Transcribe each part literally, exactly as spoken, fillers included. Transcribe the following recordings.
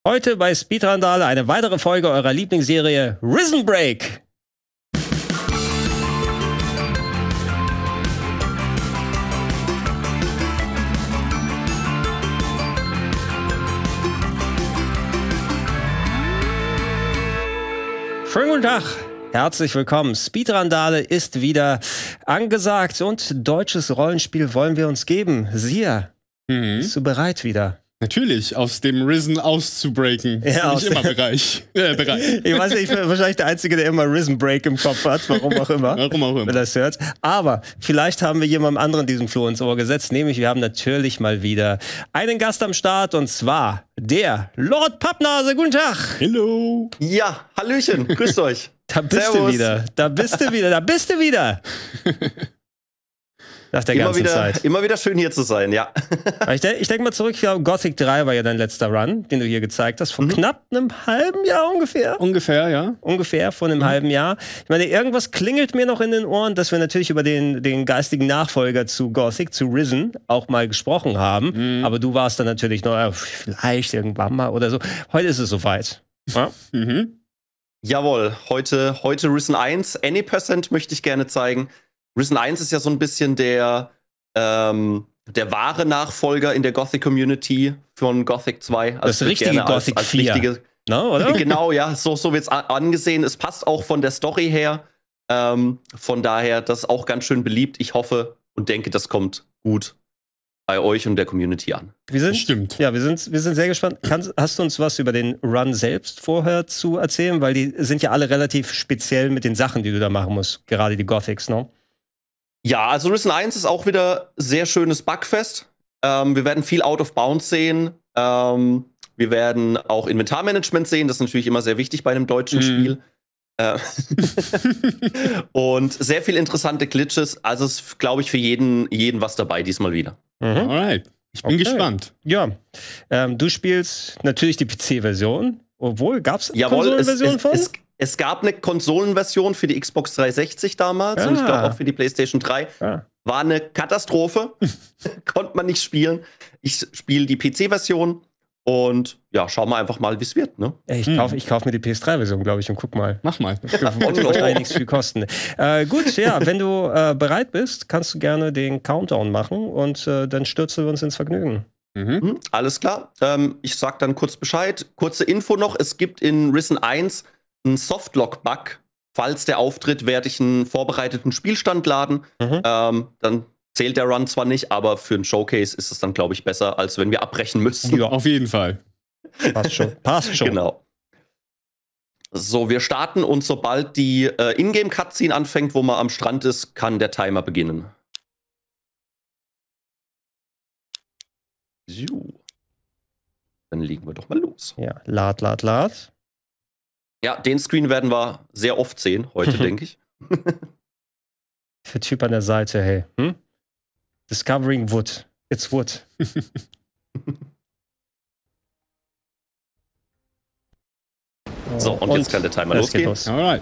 Heute bei Speedrandale eine weitere Folge eurer Lieblingsserie Risen Break. Schönen guten Tag. Herzlich willkommen. Speedrandale ist wieder angesagt und deutsches Rollenspiel wollen wir uns geben. Sia, mhm. bist du bereit wieder? Natürlich, aus dem Risen auszubreaken. Ja, bin ich immer Bereich. Äh, bereit. Ich weiß nicht, ich bin wahrscheinlich der Einzige, der immer Risen Break im Kopf hat, warum auch immer. Warum auch immer. Wenn das hört. Aber vielleicht haben wir jemandem anderen diesen Floh ins Ohr gesetzt, nämlich wir haben natürlich mal wieder einen Gast am Start und zwar der Lord Pappnase. Guten Tag. Hallo. Ja, Hallöchen, grüßt euch. Da bist Servus. du wieder, da bist du wieder, da bist du wieder. Nach der immer ganzen wieder, Zeit. Immer wieder schön hier zu sein, ja. Ich denke ich denk mal zurück, ich glaube, Gothic drei war ja dein letzter Run, den du hier gezeigt hast, vor mhm. knapp einem halben Jahr ungefähr. Ungefähr, ja. Ungefähr vor einem mhm. halben Jahr. Ich meine, irgendwas klingelt mir noch in den Ohren, dass wir natürlich über den, den geistigen Nachfolger zu Gothic, zu Risen, auch mal gesprochen haben. Mhm. Aber du warst dann natürlich noch, äh, vielleicht irgendwann mal oder so. Heute ist es soweit. Ja? mhm. Jawohl, heute, heute Risen eins. Any Percent möchte ich gerne zeigen. Risen eins ist ja so ein bisschen der, ähm, der wahre Nachfolger in der Gothic-Community von Gothic zwei. Also das richtige Gothic als, als vier. Richtige, no, oder? Genau, ja, so, so wird es angesehen. Es passt auch von der Story her. Ähm, von daher, das ist auch ganz schön beliebt. Ich hoffe und denke, das kommt gut bei euch und der Community an. Wir sind, Stimmt. Ja, wir sind, wir sind sehr gespannt. Kannst, hast du uns was über den Run selbst vorher zu erzählen? Weil die sind ja alle relativ speziell mit den Sachen, die du da machen musst. Gerade die Gothics, ne? Ja, also Risen eins ist auch wieder sehr schönes Bugfest. Ähm, wir werden viel Out of Bounds sehen. Ähm, wir werden auch Inventarmanagement sehen. Das ist natürlich immer sehr wichtig bei einem deutschen mm. Spiel. Äh und sehr viel interessante Glitches. Also ist, glaube ich, für jeden, jeden was dabei diesmal wieder. Mhm. Alright. Ich bin okay. gespannt. Ja. Ähm, du spielst natürlich die P C-Version. Obwohl, gab es eine Konsolenversion von? Es, es gab eine Konsolenversion für die Xbox dreihundertsechzig damals ah. und ich glaube auch für die PlayStation drei. Ah. War eine Katastrophe. Konnte man nicht spielen. Ich spiele die P C-Version und ja, schauen wir einfach mal, wie es wird. Ne? Ich kaufe hm. kauf mir die P S drei Version, glaube ich, und guck mal. Mach mal. Das wird wahrscheinlich nichts viel kosten. Äh, gut, ja, wenn du äh, bereit bist, kannst du gerne den Countdown machen und äh, dann stürzen wir uns ins Vergnügen. Mhm. Alles klar. Ähm, ich sag dann kurz Bescheid. Kurze Info noch: Es gibt in Risen eins einen Softlock-Bug. Falls der auftritt, werde ich einen vorbereiteten Spielstand laden. Mhm. Ähm, dann zählt der Run zwar nicht, aber für einen Showcase ist es dann, glaube ich, besser, als wenn wir abbrechen müssten. Ja, auf jeden Fall. Passt schon. Passt schon. Genau. So, wir starten und sobald die äh, Ingame-Cutscene anfängt, wo man am Strand ist, kann der Timer beginnen. So. Dann legen wir doch mal los. Ja, lad, lad, lad. Ja, den Screen werden wir sehr oft sehen, heute, denke ich. Der Typ an der Seite, hey. Hm? Discovering Wood. It's Wood. So, und, und jetzt kann der Timer losgehen. Los. Alright.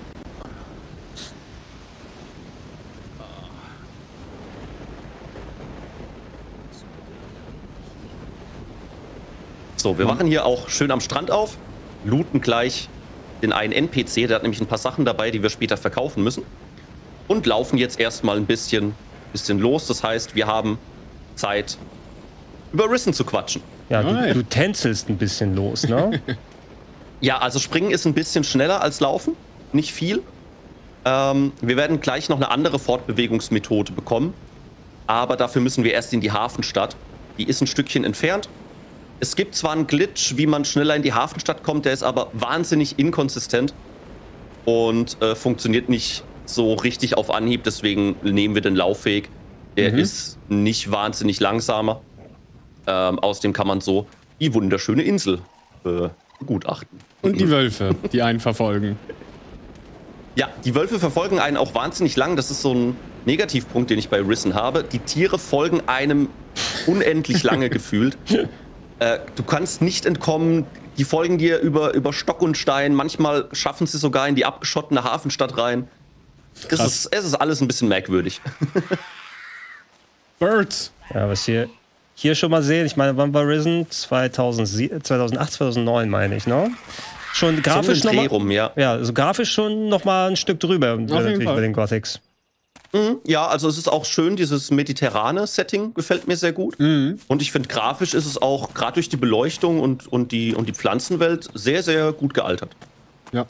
So, wir wachen hier auch schön am Strand auf, looten gleich den einen N P C, der hat nämlich ein paar Sachen dabei, die wir später verkaufen müssen. Und laufen jetzt erstmal ein bisschen, bisschen los. Das heißt, wir haben Zeit, über Risen zu quatschen. Ja, du, du tänzelst ein bisschen los, ne? Ja, also Springen ist ein bisschen schneller als Laufen, nicht viel. Ähm, wir werden gleich noch eine andere Fortbewegungsmethode bekommen. Aber dafür müssen wir erst in die Hafenstadt. Die ist ein Stückchen entfernt. Es gibt zwar einen Glitch, wie man schneller in die Hafenstadt kommt, der ist aber wahnsinnig inkonsistent und äh, funktioniert nicht so richtig auf Anhieb, deswegen nehmen wir den Laufweg. Der mhm. ist nicht wahnsinnig langsamer. Ähm, außerdem kann man so die wunderschöne Insel äh, begutachten. Und die Wölfe, die einen verfolgen. Ja, die Wölfe verfolgen einen auch wahnsinnig lang. Das ist so ein Negativpunkt, den ich bei Risen habe. Die Tiere folgen einem unendlich lange gefühlt. Äh, du kannst nicht entkommen, die folgen dir über, über Stock und Stein, manchmal schaffen sie sogar in die abgeschottene Hafenstadt rein. Es ist, es ist alles ein bisschen merkwürdig. Birds! Ja, was hier hier schon mal sehen. Ich meine, wann war Risen? zweitausendsieben, zweitausendacht, zweitausendneun meine ich, ne? Schon grafisch so noch mal, rum, ja. Ja, also grafisch schon noch mal ein Stück drüber natürlich bei den Gothics. Mhm, ja, also es ist auch schön, dieses mediterrane Setting gefällt mir sehr gut. Mhm. Und ich finde, grafisch ist es auch, gerade durch die Beleuchtung und, und, die, und die Pflanzenwelt, sehr, sehr gut gealtert. Ja.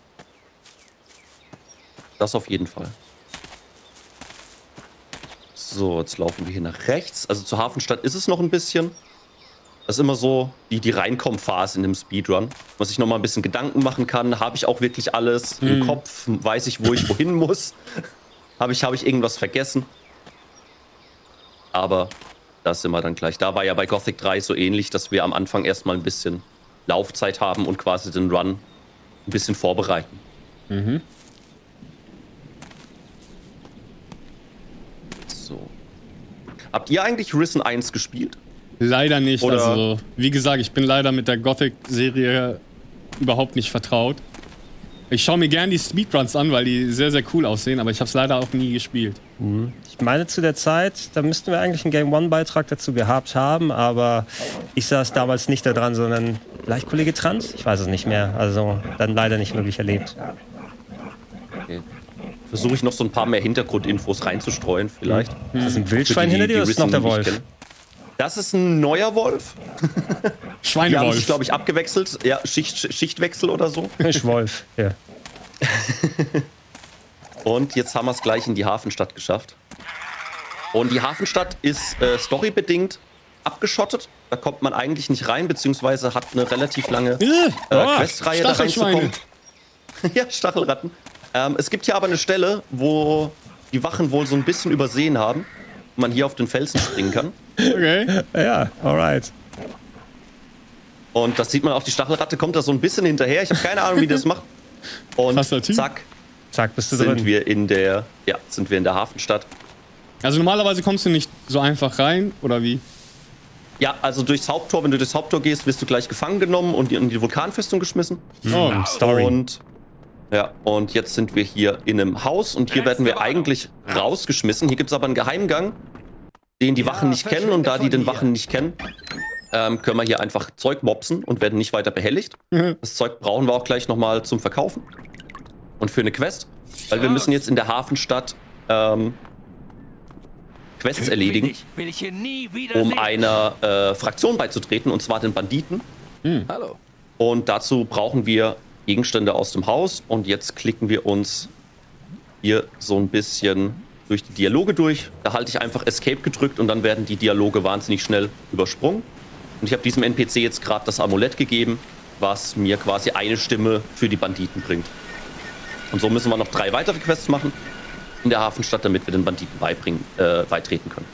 Das auf jeden Fall. So, jetzt laufen wir hier nach rechts. Also zur Hafenstadt ist es noch ein bisschen. Das ist immer so die, die Reinkommphase in dem Speedrun. Was ich noch mal ein bisschen Gedanken machen kann. Habe ich auch wirklich alles Mhm. im Kopf? Weiß ich, wo ich wohin muss? Habe ich, habe ich irgendwas vergessen? Aber das sind wir dann gleich. Da war ja bei Gothic drei so ähnlich, dass wir am Anfang erstmal ein bisschen Laufzeit haben und quasi den Run ein bisschen vorbereiten. Mhm. So. Habt ihr eigentlich Risen eins gespielt? Leider nicht. Oder- Also, wie gesagt, ich bin leider mit der Gothic-Serie überhaupt nicht vertraut. Ich schaue mir gern die Speedruns an, weil die sehr, sehr cool aussehen, aber ich habe es leider auch nie gespielt. Ich meine, zu der Zeit, da müssten wir eigentlich einen Game One-Beitrag dazu gehabt haben, aber ich saß damals nicht da dran, sondern vielleicht Kollege Trans? Ich weiß es nicht mehr. Also dann leider nicht wirklich erlebt. Okay. Versuche ich noch so ein paar mehr Hintergrundinfos reinzustreuen, vielleicht. Ist das ein Wildschwein Für die, hinter dir die oder ist noch Risen der nicht Wolf? kennen. Das ist ein neuer Wolf. Die haben sich, Schweinewolf. glaube ich, abgewechselt. Ja, Schicht, Schichtwechsel oder so. Ich Wolf, ja. Und jetzt haben wir es gleich in die Hafenstadt geschafft. Und die Hafenstadt ist äh, storybedingt abgeschottet. Da kommt man eigentlich nicht rein, beziehungsweise hat eine relativ lange Äh, äh, oh, Questreihe da Stachelschweine. reinzukommen. Ja, Stachelratten. Ähm, es gibt hier aber eine Stelle, wo die Wachen wohl so ein bisschen übersehen haben, wo man hier auf den Felsen springen kann. Okay. Ja, alright. Und das sieht man auch, die Stachelratte kommt da so ein bisschen hinterher. Ich habe keine Ahnung, wie die das macht. Und Krasser Typ. zack, Zack, bist du sind drin. wir in der, ja, sind wir in der Hafenstadt. Also normalerweise kommst du nicht so einfach rein, oder wie? Ja, also durchs Haupttor, wenn du durchs Haupttor gehst, wirst du gleich gefangen genommen und in die Vulkanfestung geschmissen. Oh. Story. Und ja, und jetzt sind wir hier in einem Haus und hier werden wir eigentlich rausgeschmissen. Hier gibt es aber einen Geheimgang, den die Wachen nicht kennen, und da die den Wachen nicht kennen, ähm, können wir hier einfach Zeug mopsen und werden nicht weiter behelligt. Das Zeug brauchen wir auch gleich nochmal zum Verkaufen und für eine Quest, weil wir müssen jetzt in der Hafenstadt ähm, Quests erledigen, Will ich hier nie wieder um sehen. einer äh, Fraktion beizutreten, und zwar den Banditen. Hallo. Und dazu brauchen wir Gegenstände aus dem Haus. Und jetzt klicken wir uns hier so ein bisschen durch die Dialoge durch. Da halte ich einfach Escape gedrückt und dann werden die Dialoge wahnsinnig schnell übersprungen. Und ich habe diesem N P C jetzt gerade das Amulett gegeben, was mir quasi eine Stimme für die Banditen bringt. Und so müssen wir noch drei weitere Quests machen in der Hafenstadt, damit wir den Banditen beibringen, äh, beitreten können.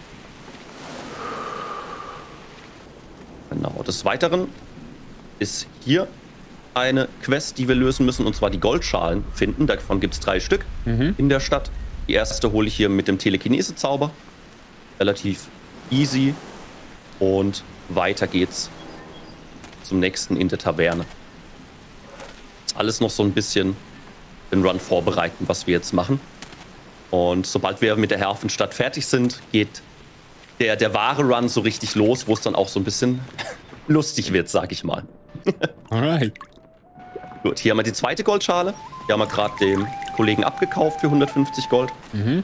Genau, des Weiteren ist hier eine Quest, die wir lösen müssen, und zwar die Goldschalen finden. Davon gibt es drei Stück in der Stadt. Die erste hole ich hier mit dem Telekinese-Zauber. Relativ easy. Und weiter geht's zum nächsten in der Taverne. Alles noch so ein bisschen den Run vorbereiten, was wir jetzt machen. Und sobald wir mit der Hafenstadt fertig sind, geht der, der wahre Run so richtig los, wo es dann auch so ein bisschen lustig wird, sag ich mal. Alright. Gut, hier haben wir die zweite Goldschale. Die haben wir gerade dem Kollegen abgekauft für hundertfünfzig Gold. Mhm.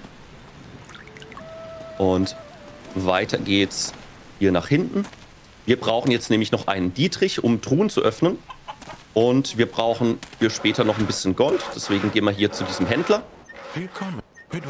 Und weiter geht's hier nach hinten. Wir brauchen jetzt nämlich noch einen Dietrich, um Truhen zu öffnen. Und wir brauchen für später noch ein bisschen Gold. Deswegen gehen wir hier zu diesem Händler Willkommen.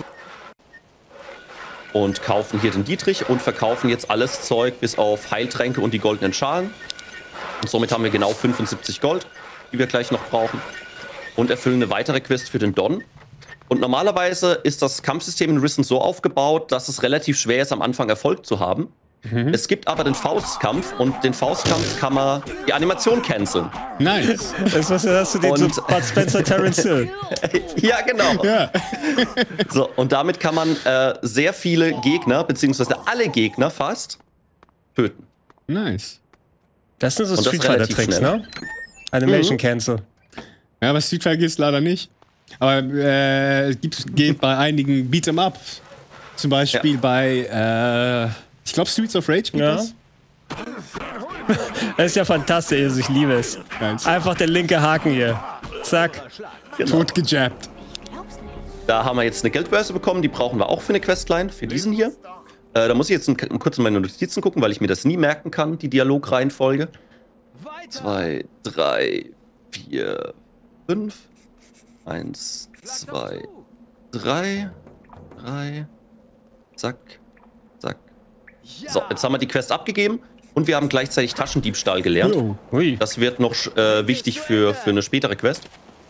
und kaufen hier den Dietrich und verkaufen jetzt alles Zeug bis auf Heiltränke und die goldenen Schalen. Und somit haben wir genau fünfundsiebzig Gold, die wir gleich noch brauchen. Und erfüllen eine weitere Quest für den Don. Und normalerweise ist das Kampfsystem in Risen so aufgebaut, dass es relativ schwer ist, am Anfang Erfolg zu haben. Mhm. Es gibt aber den Faustkampf, und den Faustkampf kann man die Animation canceln. Nice. Das was hast du den Und- so Bud Spencer, Terence Hill. Ja, genau. Ja. So, und damit kann man äh, sehr viele Gegner, beziehungsweise alle Gegner fast, töten. Nice. Das sind so Und das Street Fighter relativ Tricks, schnell. ne? Animation Mhm. Cancel. Ja, aber Street Fighter geht's leider nicht. Aber äh, es gibt, geht bei einigen Beat'em Up. Zum Beispiel Ja. bei äh, Ich glaube, Streets of Rage gibt Ja. das. Das ist ja fantastisch, also ich liebe es. Geil. Einfach der linke Haken hier. Zack. Tot gejabbt. Da haben wir jetzt eine Geldbörse bekommen, die brauchen wir auch für eine Questline, für diesen hier. Äh, da muss ich jetzt ein, kurz in meine Notizen gucken, weil ich mir das nie merken kann, die Dialogreihenfolge. Zwei, drei, vier, fünf. Eins, zwei, drei, drei. Zack, zack. So, jetzt haben wir die Quest abgegeben und wir haben gleichzeitig Taschendiebstahl gelernt. Oh. Ui. Das wird noch äh, wichtig für, für eine spätere Quest.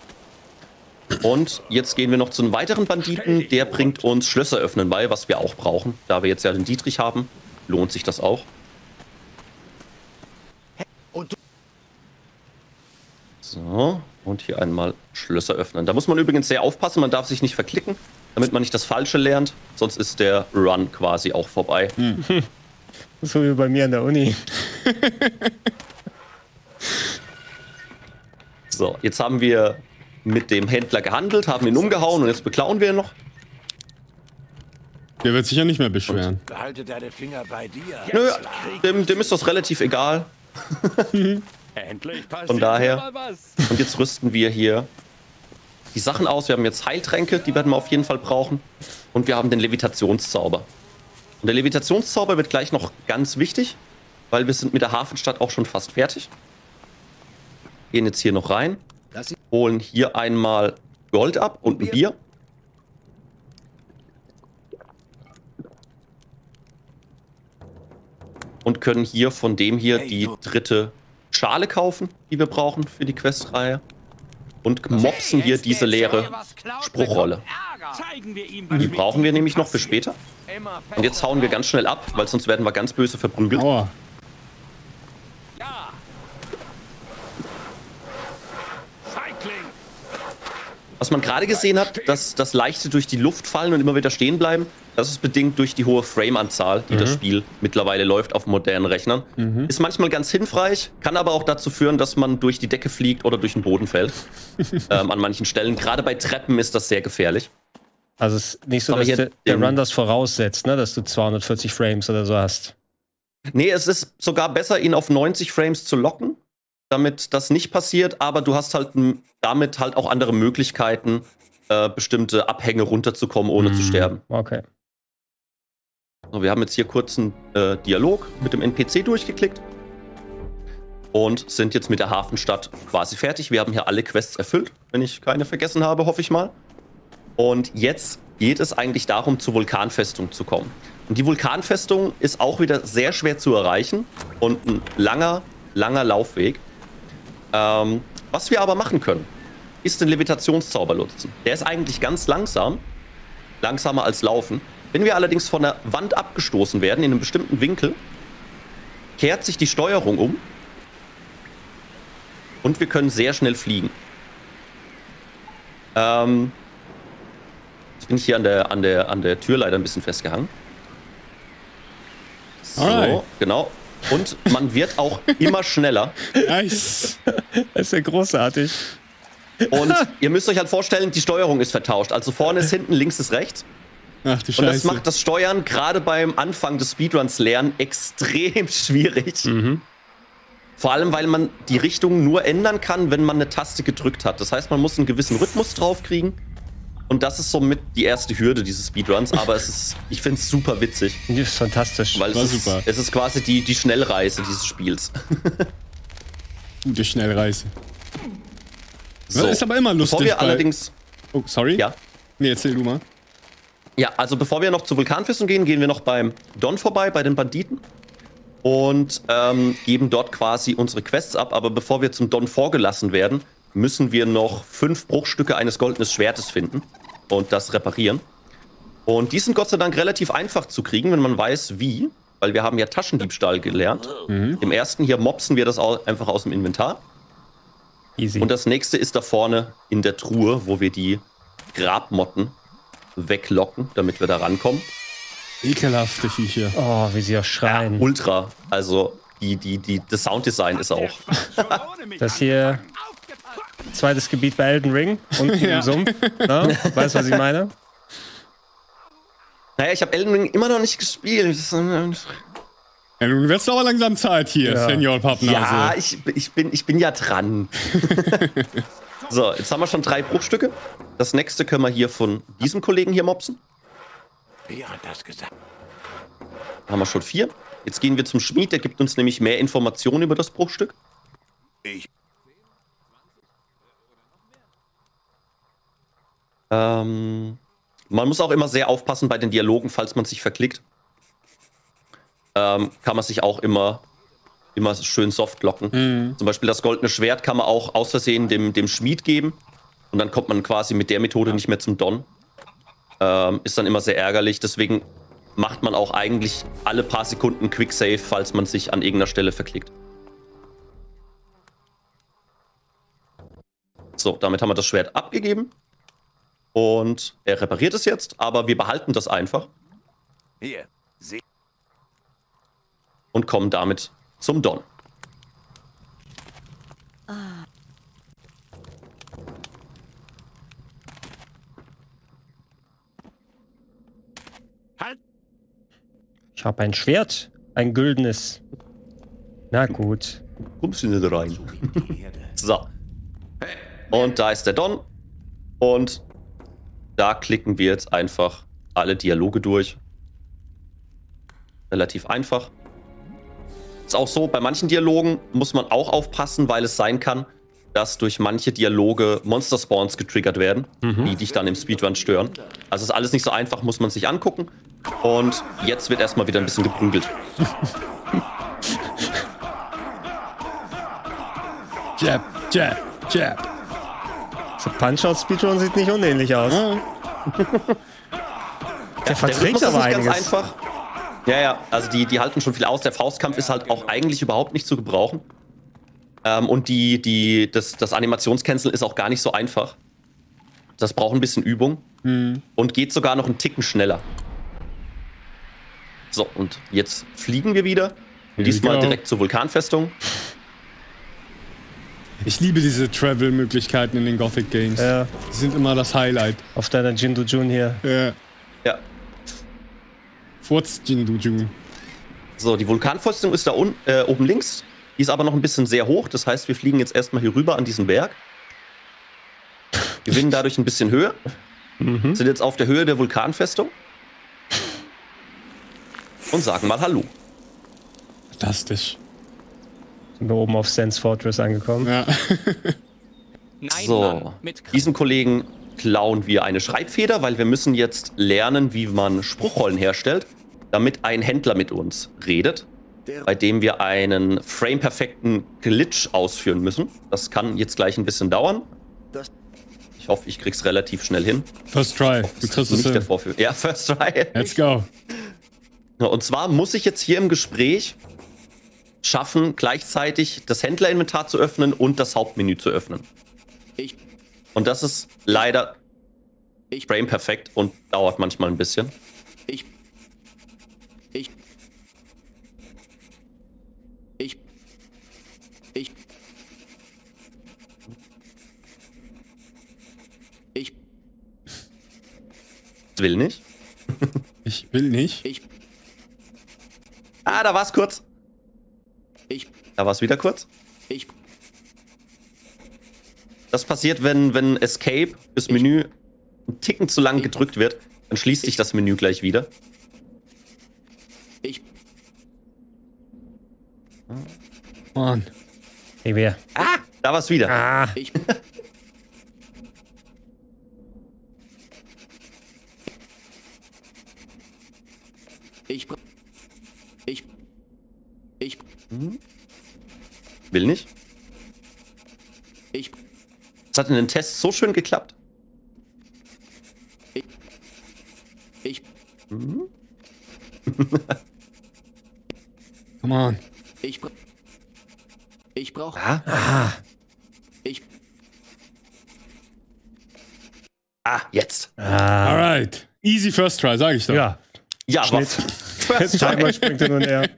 Und jetzt gehen wir noch zu einem weiteren Banditen. Der bringt uns Schlösser öffnen bei, was wir auch brauchen. Da wir jetzt ja den Dietrich haben, lohnt sich das auch. So, und hier einmal Schlösser öffnen. Da muss man übrigens sehr aufpassen, man darf sich nicht verklicken, damit man nicht das Falsche lernt. Sonst ist der Run quasi auch vorbei. Hm. So wie bei mir an der Uni. So, jetzt haben wir mit dem Händler gehandelt, haben ihn umgehauen und jetzt beklauen wir ihn noch. Der wird sich ja nicht mehr beschweren. Behalte deine Finger bei dir. Nö, dem, dem ist das relativ egal. Endlich Von daher. Und jetzt rüsten wir hier die Sachen aus. Wir haben jetzt Heiltränke, die werden wir auf jeden Fall brauchen. Und wir haben den Levitationszauber. Und der Levitationszauber wird gleich noch ganz wichtig, weil wir sind mit der Hafenstadt auch schon fast fertig. Gehen jetzt hier noch rein. Holen hier einmal Gold ab und ein Bier. Und können hier von dem hier die dritte Schale kaufen, die wir brauchen für die Questreihe. Und mopsen hier diese leere Spruchrolle. Die brauchen wir nämlich noch für später. Und jetzt hauen wir ganz schnell ab, weil sonst werden wir ganz böse verprügelt. Aua. Was man gerade gesehen hat, dass das Leichte durch die Luft fallen und immer wieder stehen bleiben, das ist bedingt durch die hohe Frame-Anzahl, die mhm. das Spiel mittlerweile läuft auf modernen Rechnern. Mhm. Ist manchmal ganz hilfreich, kann aber auch dazu führen, dass man durch die Decke fliegt oder durch den Boden fällt. ähm, an manchen Stellen. Gerade bei Treppen ist das sehr gefährlich. Also es ist nicht so, Aber dass hier der, der den- Run das voraussetzt, ne? Dass du zweihundertvierzig Frames oder so hast. Nee, es ist sogar besser, ihn auf neunzig Frames zu locken, damit das nicht passiert, aber du hast halt m- damit halt auch andere Möglichkeiten, äh, bestimmte Abhänge runterzukommen, ohne zu sterben. Okay. So, wir haben jetzt hier kurz einen äh, Dialog mit dem N P C durchgeklickt und sind jetzt mit der Hafenstadt quasi fertig. Wir haben hier alle Quests erfüllt, wenn ich keine vergessen habe, hoffe ich mal. Und jetzt geht es eigentlich darum, zur Vulkanfestung zu kommen. Und die Vulkanfestung ist auch wieder sehr schwer zu erreichen und ein langer, langer Laufweg. Ähm, was wir aber machen können, ist den Levitationszauber nutzen. Der ist eigentlich ganz langsam, langsamer als Laufen. Wenn wir allerdings von der Wand abgestoßen werden, in einem bestimmten Winkel, kehrt sich die Steuerung um und wir können sehr schnell fliegen. Ähm, jetzt bin ich hier an der, an der, an der Tür leider ein bisschen festgehangen. So, Alright. genau. Und man wird auch immer schneller. Nice. Das ist ja großartig. Und ihr müsst euch halt vorstellen, die Steuerung ist vertauscht. Also vorne ist hinten, links ist rechts. Ach du Und das Scheiße. macht das Steuern gerade beim Anfang des Speedruns lernen extrem schwierig. Mhm. Vor allem, weil man die Richtung nur ändern kann, wenn man eine Taste gedrückt hat. Das heißt, man muss einen gewissen Rhythmus draufkriegen. Und das ist somit die erste Hürde dieses Speedruns. Aber es ist, ich finde es super witzig. Das ist fantastisch. Weil War es ist, super. es ist quasi die, die Schnellreise dieses Spiels. Gute Schnellreise. So. Ist aber immer lustig. Bevor wir bei- allerdings... Oh, sorry. Ja. Nee, erzähl du mal. Ja, also bevor wir noch zur Vulkanfestung gehen, gehen wir noch beim Don vorbei, bei den Banditen. Und ähm, geben dort quasi unsere Quests ab. Aber bevor wir zum Don vorgelassen werden, müssen wir noch fünf Bruchstücke eines goldenen Schwertes finden und das reparieren. Und die sind Gott sei Dank relativ einfach zu kriegen, wenn man weiß, wie. Weil wir haben ja Taschendiebstahl gelernt. Mhm. Im ersten hier mopsen wir das au- einfach aus dem Inventar. Easy. Und das nächste ist da vorne in der Truhe, wo wir die Grabmotten weglocken, damit wir da rankommen. Ekelhafte Viecher. Oh, wie sie auch schreien. Ultra. Also die, die, die, das Sounddesign ist auch. Das hier zweites Gebiet bei Elden Ring, unten Ja. im Sumpf. Ne? Weißt du, was ich meine? Naja, ich habe Elden Ring immer noch nicht gespielt. Ja, nun wird's aber langsam Zeit hier, Ja. Senior Pappnase. Ja, ich, ich, bin, ich bin ja dran. So, jetzt haben wir schon drei Bruchstücke. Das nächste können wir hier von diesem Kollegen hier mopsen. Wer hat das gesagt? Haben wir schon vier. Jetzt gehen wir zum Schmied, der gibt uns nämlich mehr Informationen über das Bruchstück. Ich. Ähm, man muss auch immer sehr aufpassen bei den Dialogen, falls man sich verklickt. Ähm, kann man sich auch immer, immer schön soft locken. Mhm. Zum Beispiel das goldene Schwert kann man auch aus Versehen dem, dem Schmied geben. Und dann kommt man quasi mit der Methode nicht mehr zum Don. Ähm, ist dann immer sehr ärgerlich. Deswegen macht man auch eigentlich alle paar Sekunden Quicksave, falls man sich an irgendeiner Stelle verklickt. So, damit haben wir das Schwert abgegeben. Und er repariert es jetzt, aber wir behalten das einfach. Hier. Sie. Und kommen damit zum Don. Halt! Ich habe ein Schwert, ein güldenes. Na gut. Kommst du nicht rein? Die Erde. So. Und da ist der Don. Und da klicken wir jetzt einfach alle Dialoge durch. Relativ einfach. Ist auch so, bei manchen Dialogen muss man auch aufpassen, weil es sein kann, dass durch manche Dialoge Monster-Spawns getriggert werden, die dich dann im Speedrun stören. Also ist alles nicht so einfach, muss man sich angucken. Und jetzt wird erstmal wieder ein bisschen geprügelt. Jab, jab, jab. So Punch-Out-Speedrun sieht nicht unähnlich aus. Ja. Der verträgt Rhythmus aber ist nicht einiges. ganz einfach. Ja, ja, also die, die halten schon viel aus. Der Faustkampf ist halt auch eigentlich überhaupt nicht zu gebrauchen. Ähm, und die, die, das, das Animationscanceln ist auch gar nicht so einfach. Das braucht ein bisschen Übung. Hm. Und geht sogar noch einen Ticken schneller. So, und jetzt fliegen wir wieder. we Diesmal go. direkt zur Vulkanfestung. Ich liebe diese Travel-Möglichkeiten in den Gothic Games. Ja, Die sind immer das Highlight. auf deiner Jindu Jun hier. Ja. Ja. Furz Jinduju. So, die Vulkanfestung ist da un äh, oben links. Die ist aber noch ein bisschen sehr hoch. Das heißt, wir fliegen jetzt erstmal hier rüber an diesen Berg. Gewinnen dadurch ein bisschen Höhe. Mhm. Sind jetzt auf der Höhe der Vulkanfestung. Und sagen mal Hallo. Fantastisch. Sind wir oben auf Sands Fortress angekommen. Ja. Nein, So, Mann, mit Kraft. diesem Kollegen klauen wir eine Schreibfeder, weil wir müssen jetzt lernen, wie man Spruchrollen herstellt, damit ein Händler mit uns redet, bei dem wir einen frame-perfekten Glitch ausführen müssen. Das kann jetzt gleich ein bisschen dauern. Das- Ich hoffe, ich krieg's relativ schnell hin. First try. Das Du ist kriegst es nicht der hin. Vorführ. Ja, First Try. Let's go. Und zwar muss ich jetzt hier im Gespräch schaffen, gleichzeitig das Händlerinventar zu öffnen und das Hauptmenü zu öffnen. Ich, Und das ist leider ich, frame perfekt und dauert manchmal ein bisschen. ich, ich, ich, ich, ich, Will nicht. Ich will nicht. ich, Ah, da war's kurz. ich, Da war's wieder kurz. ich, Das passiert, wenn, wenn Escape, das Menü, einen Ticken zu lang gedrückt wird. Dann schließt sich das Menü gleich wieder. ich, Mann. Hey, wer? Ah, da war's wieder. Ah, ich, ich, ich, ich, Will nicht. ich, Das hat in den Tests so schön geklappt. ich, Come on. ich, bra- ich brauche, Ah, ich, ah jetzt. ah. Alright. Easy first try, sag ich doch. Ja, Ja, aber Schnitt. First Timer try. springt hin und her.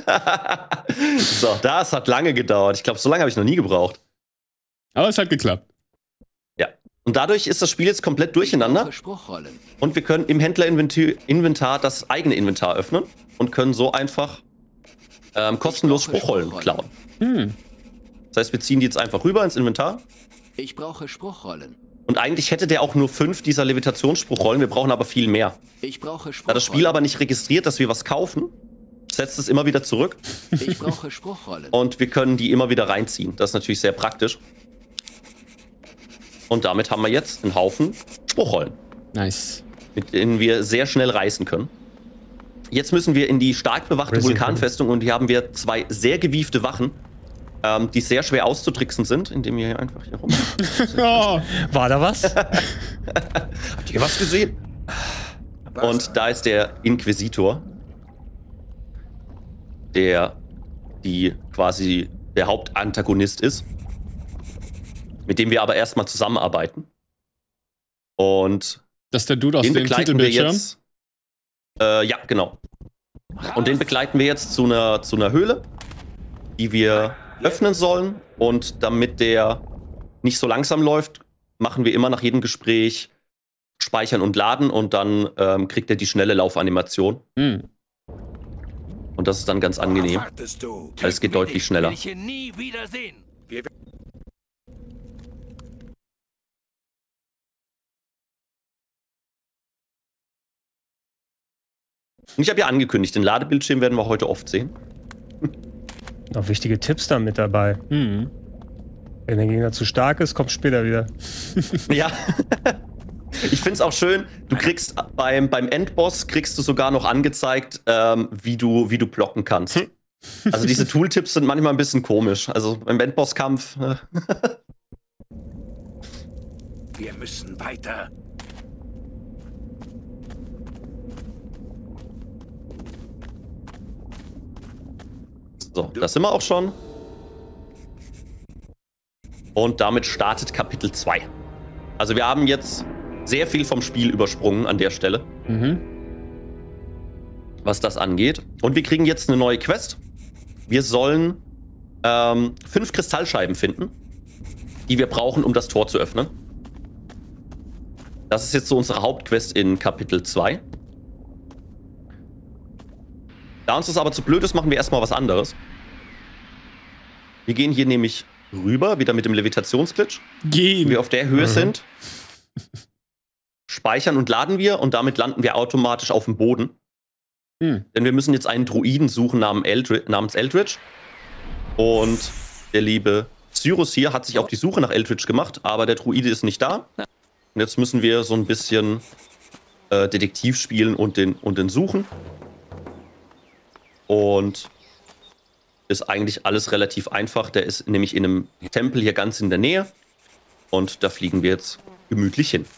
So, das hat lange gedauert. Ich glaube, so lange habe ich noch nie gebraucht. Aber es hat geklappt. Ja. Und dadurch ist das Spiel jetzt komplett durcheinander. Spruchrollen. Und wir können im Händlerinventar das eigene Inventar öffnen und können so einfach ähm, kostenlos Spruchrollen klauen. Hm. Das heißt, wir ziehen die jetzt einfach rüber ins Inventar. Ich brauche Spruchrollen. Und eigentlich hätte der auch nur fünf dieser Levitationsspruchrollen. Wir brauchen aber viel mehr. Ich brauche Da Spruchrollen. das Spiel aber nicht registriert, dass wir was kaufen, setzt es immer wieder zurück. Ich brauche Spruchrollen. Und wir können die immer wieder reinziehen. Das ist natürlich sehr praktisch. Und damit haben wir jetzt einen Haufen Spruchrollen, Nice. mit denen wir sehr schnell reißen können. Jetzt müssen wir in die stark bewachte Racing Vulkanfestung und hier haben wir zwei sehr gewiefte Wachen, ähm, die sehr schwer auszutricksen sind, indem wir hier einfach hier rum. Oh. War da was? Habt ihr was gesehen? Und da ist der Inquisitor, der die quasi der Hauptantagonist ist, mit dem wir aber erstmal zusammenarbeiten. Und Das ist der Dude aus den dem begleiten wir Titelbildschirm. jetzt. Äh, ja, genau. Und den begleiten wir jetzt zu einer, zu einer Höhle, die wir öffnen sollen. Und damit der nicht so langsam läuft, machen wir immer nach jedem Gespräch speichern und laden und dann ähm, kriegt er die schnelle Laufanimation. Hm. Und das ist dann ganz angenehm. Wartest du? Weil es geht deutlich schneller. Will ich hier nie wiedersehen. Wir Und ich habe ja angekündigt, den Ladebildschirm werden wir heute oft sehen. Noch wichtige Tipps da mit dabei. Hm. Wenn der Gegner zu stark ist, kommt später wieder. Ja. Ich finde es auch schön, du kriegst beim, beim Endboss kriegst du sogar noch angezeigt, ähm, wie du, wie du blocken kannst. Also diese Tooltips sind manchmal ein bisschen komisch. Also beim Endbosskampf. Äh, Wir müssen weiter. So, das sind wir auch schon. Und damit startet Kapitel zwei. Also wir haben jetzt sehr viel vom Spiel übersprungen an der Stelle, Mhm. was das angeht. Und wir kriegen jetzt eine neue Quest. Wir sollen ähm, fünf Kristallscheiben finden, die wir brauchen, um das Tor zu öffnen. Das ist jetzt so unsere Hauptquest in Kapitel zwei. Da uns das aber zu blöd ist, machen wir erstmal was anderes. Wir gehen hier nämlich rüber, wieder mit dem Levitationsglitch. Wenn Gehen. wir auf der Höhe Mhm. sind, speichern und laden wir und damit landen wir automatisch auf dem Boden. Hm. Denn wir müssen jetzt einen Druiden suchen namens Eldritch, namens Eldritch. Und der liebe Cyrus hier hat sich auf die Suche nach Eldritch gemacht, aber der Druide ist nicht da. Und jetzt müssen wir so ein bisschen äh, Detektiv spielen und den, und den suchen. Und ist eigentlich alles relativ einfach. Der ist nämlich in einem Tempel hier ganz in der Nähe. Und da fliegen wir jetzt gemütlich hin.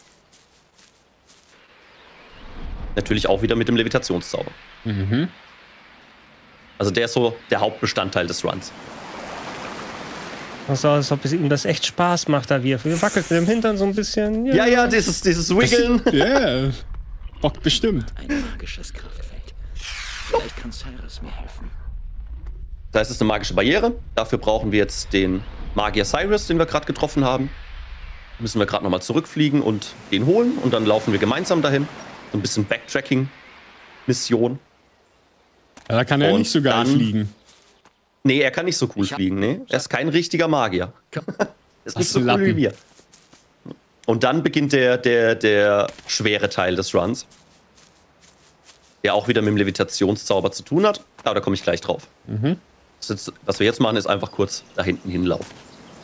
Natürlich auch wieder mit dem Levitationszauber. Mhm. Also der ist so der Hauptbestandteil des Runs. Das sah aus, als ob es ihm das echt Spaß macht, da wie er wackelt mit dem Hintern so ein bisschen. Ja, ja, dieses, dieses Wiggeln. Yeah. Bock bestimmt. Ein magisches Kraftfeld. Vielleicht kann Cyrus mir helfen. Da ist es eine magische Barriere. Dafür brauchen wir jetzt den Magier Cyrus, den wir gerade getroffen haben. Müssen wir gerade nochmal zurückfliegen und den holen. Und dann laufen wir gemeinsam dahin. So ein bisschen Backtracking-Mission. Ja, da kann er Und nicht so geil dann- fliegen. Nee, er kann nicht so cool Ich hab- fliegen, nee. Er ist kein richtiger Magier. Er ist Was nicht so ein cool wie Lappen. wir. Und dann beginnt der, der, der schwere Teil des Runs. Der auch wieder mit dem Levitationszauber zu tun hat. Aber da komme ich gleich drauf. Mhm. Das jetzt, was wir jetzt machen, ist einfach kurz da hinten hinlaufen.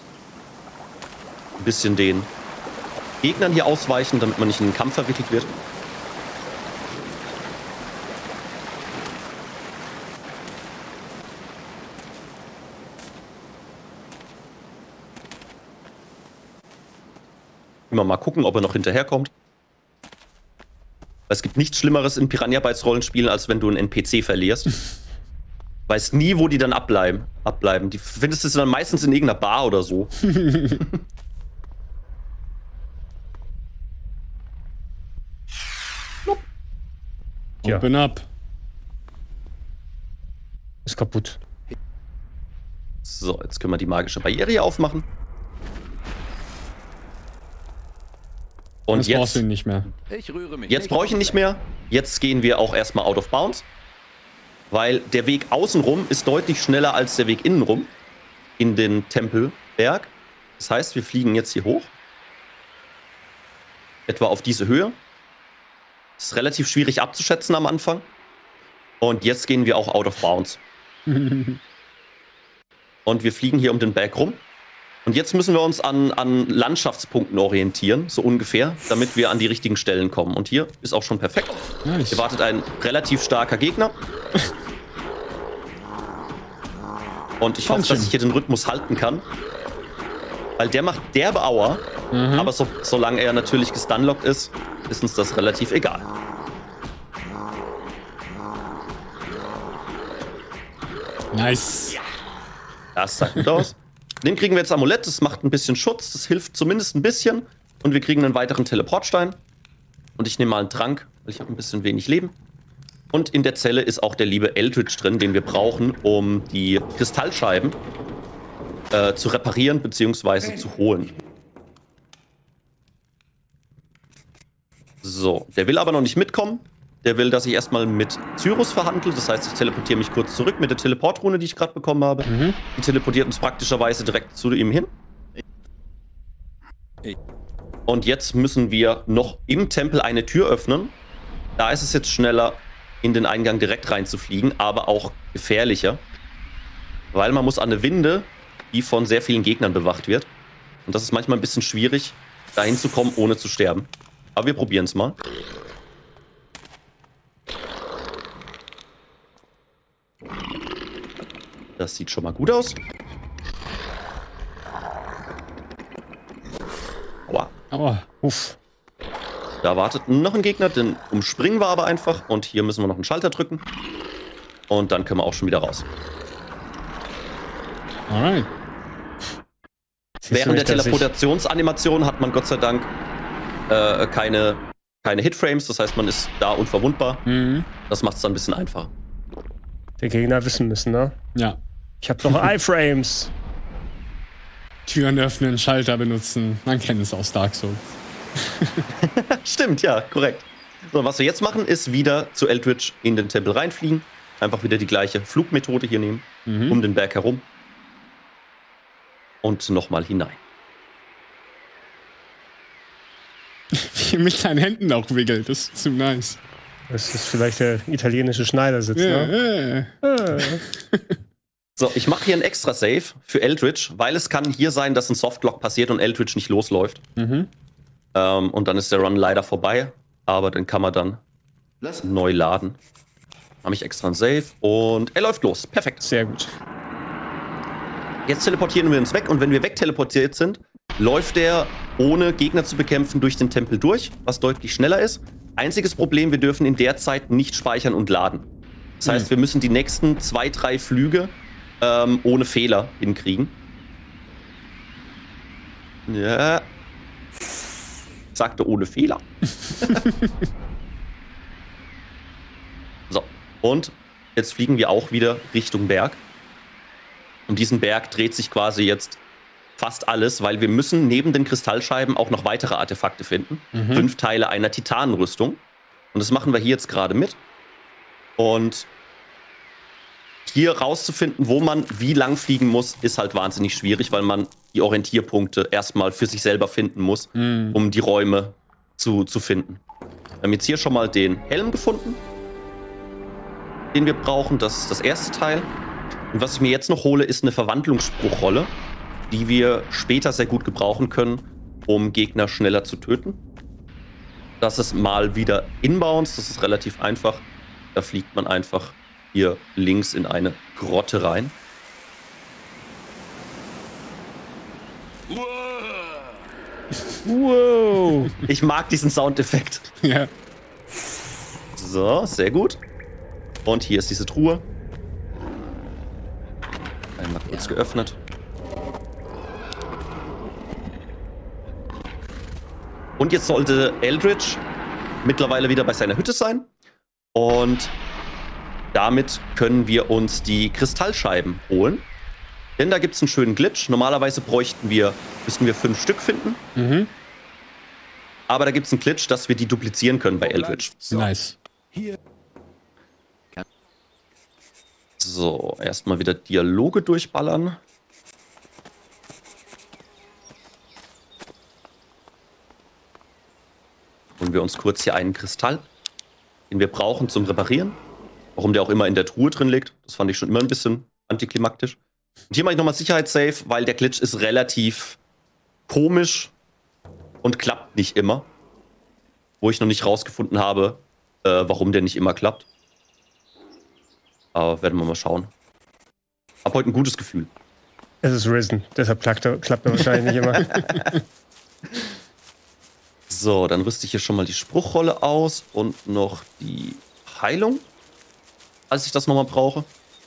Ein bisschen den Gegnern hier ausweichen, damit man nicht in den Kampf verwickelt wird. Immer mal gucken, ob er noch hinterherkommt. Es gibt nichts Schlimmeres in Piranha Bytes Rollenspielen, als wenn du einen N P C verlierst. Weißt nie, wo die dann abbleiben. abbleiben. Die findest du dann meistens in irgendeiner Bar oder so. Ja. Open up. Ist kaputt. So, jetzt können wir die magische Barriere hier aufmachen. Und Das brauchst du ihn nicht mehr. Ich rühre mich. Jetzt brauche ich ihn nicht mehr. Jetzt gehen wir auch erstmal out of bounds. Weil der Weg außenrum ist deutlich schneller als der Weg innenrum. In den Tempelberg. Das heißt, wir fliegen jetzt hier hoch. Etwa auf diese Höhe. Das ist relativ schwierig abzuschätzen am Anfang. Und jetzt gehen wir auch out of bounds. Und wir fliegen hier um den Berg rum. Und jetzt müssen wir uns an, an Landschaftspunkten orientieren, so ungefähr, damit wir an die richtigen Stellen kommen. Und hier ist auch schon perfekt. Nice. Hier wartet ein relativ starker Gegner. Und ich hoffe, dass ich hier den Rhythmus halten kann. Weil der macht derbe Aua. Mhm. Aber so, solange er natürlich gestunlockt ist, ist uns das relativ egal. Nice. Das sah gut aus. Den kriegen wir jetzt Amulett, das macht ein bisschen Schutz, das hilft zumindest ein bisschen. Und wir kriegen einen weiteren Teleportstein. Und ich nehme mal einen Trank, weil ich habe ein bisschen wenig Leben. Und in der Zelle ist auch der liebe Eldritch drin, den wir brauchen, um die Kristallscheiben äh, zu reparieren bzw. zu holen. So, der will aber noch nicht mitkommen. Der will, dass ich erstmal mit Cyrus verhandle. Das heißt, ich teleportiere mich kurz zurück mit der Teleportrune, die ich gerade bekommen habe. Mhm. Die teleportiert uns praktischerweise direkt zu ihm hin. Und jetzt müssen wir noch im Tempel eine Tür öffnen. Da ist es jetzt schneller, in den Eingang direkt reinzufliegen, aber auch gefährlicher. Weil man muss an eine Winde, die von sehr vielen Gegnern bewacht wird. Und das ist manchmal ein bisschen schwierig, dahin zu kommen, ohne zu sterben. Aber wir probieren es mal. Das sieht schon mal gut aus. Aua. Aua. Uff. Da wartet noch ein Gegner, den umspringen wir aber einfach. Und hier müssen wir noch einen Schalter drücken. Und dann können wir auch schon wieder raus. Alright. Während der Teleportationsanimation hat man Gott sei Dank äh, keine, keine Hitframes. Das heißt, man ist da unverwundbar. Mhm. Das macht es dann ein bisschen einfacher. Der Gegner wissen müssen, ne? Ja. Ich hab noch iFrames. Türen öffnen, Schalter benutzen. Man kennt es aus Dark Souls. Stimmt, ja, korrekt. So, was wir jetzt machen, ist wieder zu Eldritch in den Tempel reinfliegen. Einfach wieder die gleiche Flugmethode hier nehmen. Mhm. Um den Berg herum. Und nochmal hinein. Wie mit seinen Händen auch wiggelt. Das ist zu nice. Das ist vielleicht der italienische Schneidersitz, ja, ne? Ja. Ah. So, ich mache hier ein extra Save für Eldritch, weil es kann hier sein, dass ein Softlock passiert und Eldritch nicht losläuft. Mhm. Ähm, und dann ist der Run leider vorbei, aber den kann man dann Lass. neu laden. Habe ich extra ein Save und er läuft los. Perfekt. Sehr gut. Jetzt teleportieren wir uns weg und wenn wir wegteleportiert sind, läuft er ohne Gegner zu bekämpfen durch den Tempel durch, was deutlich schneller ist. Einziges Problem, wir dürfen in der Zeit nicht speichern und laden. Das heißt, wir müssen die nächsten zwei, drei Flüge ähm, ohne Fehler hinkriegen. Ja. Sagte ohne Fehler. So, und jetzt fliegen wir auch wieder Richtung Berg. Um diesen Berg dreht sich quasi jetzt fast alles, weil wir müssen neben den Kristallscheiben auch noch weitere Artefakte finden. Mhm. Fünf Teile einer Titanenrüstung. Und das machen wir hier jetzt gerade mit. Und hier rauszufinden, wo man wie lang fliegen muss, ist halt wahnsinnig schwierig, weil man die Orientierpunkte erstmal für sich selber finden muss, mhm. um die Räume zu, zu finden. Wir haben jetzt hier schon mal den Helm gefunden, den wir brauchen. Das ist das erste Teil. Und was ich mir jetzt noch hole, ist eine Verwandlungsspruchrolle, die wir später sehr gut gebrauchen können, um Gegner schneller zu töten. Das ist mal wieder Inbounds, das ist relativ einfach. Da fliegt man einfach hier links in eine Grotte rein. Wow! Ich mag diesen Soundeffekt. Ja. So, sehr gut. Und hier ist diese Truhe. Einmal kurz ja. geöffnet. Und jetzt sollte Eldritch mittlerweile wieder bei seiner Hütte sein. Und damit können wir uns die Kristallscheiben holen. Denn da gibt es einen schönen Glitch. Normalerweise bräuchten wir, müssten wir fünf Stück finden. Mhm. Aber da gibt es einen Glitch, dass wir die duplizieren können bei Eldritch. So. Nice. Hier. So, erstmal wieder Dialoge durchballern. Holen wir uns kurz hier einen Kristall, den wir brauchen zum Reparieren. Warum der auch immer in der Truhe drin liegt, das fand ich schon immer ein bisschen antiklimaktisch. Und hier mache ich nochmal Sicherheitssafe, weil der Glitch ist relativ komisch und klappt nicht immer. Wo ich noch nicht rausgefunden habe, äh, warum der nicht immer klappt. Aber werden wir mal schauen. Hab heute ein gutes Gefühl. Es ist Risen, deshalb klappt er, klappt er wahrscheinlich nicht immer. So, dann rüste ich hier schon mal die Spruchrolle aus und noch die Heilung, als ich das nochmal brauche.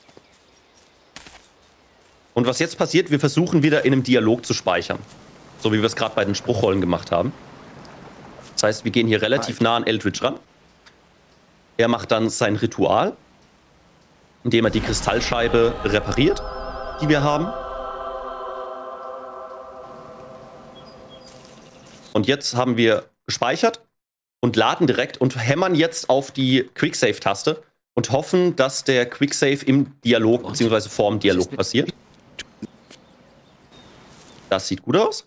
Und was jetzt passiert, wir versuchen wieder in einem Dialog zu speichern. So wie wir es gerade bei den Spruchrollen gemacht haben. Das heißt, wir gehen hier relativ nah an Eldritch ran. Er macht dann sein Ritual, indem er die Kristallscheibe repariert, die wir haben. Und jetzt haben wir gespeichert und laden direkt und hämmern jetzt auf die Quicksave-Taste und hoffen, dass der Quicksave im Dialog bzw. vorm Dialog passiert. Das sieht gut aus.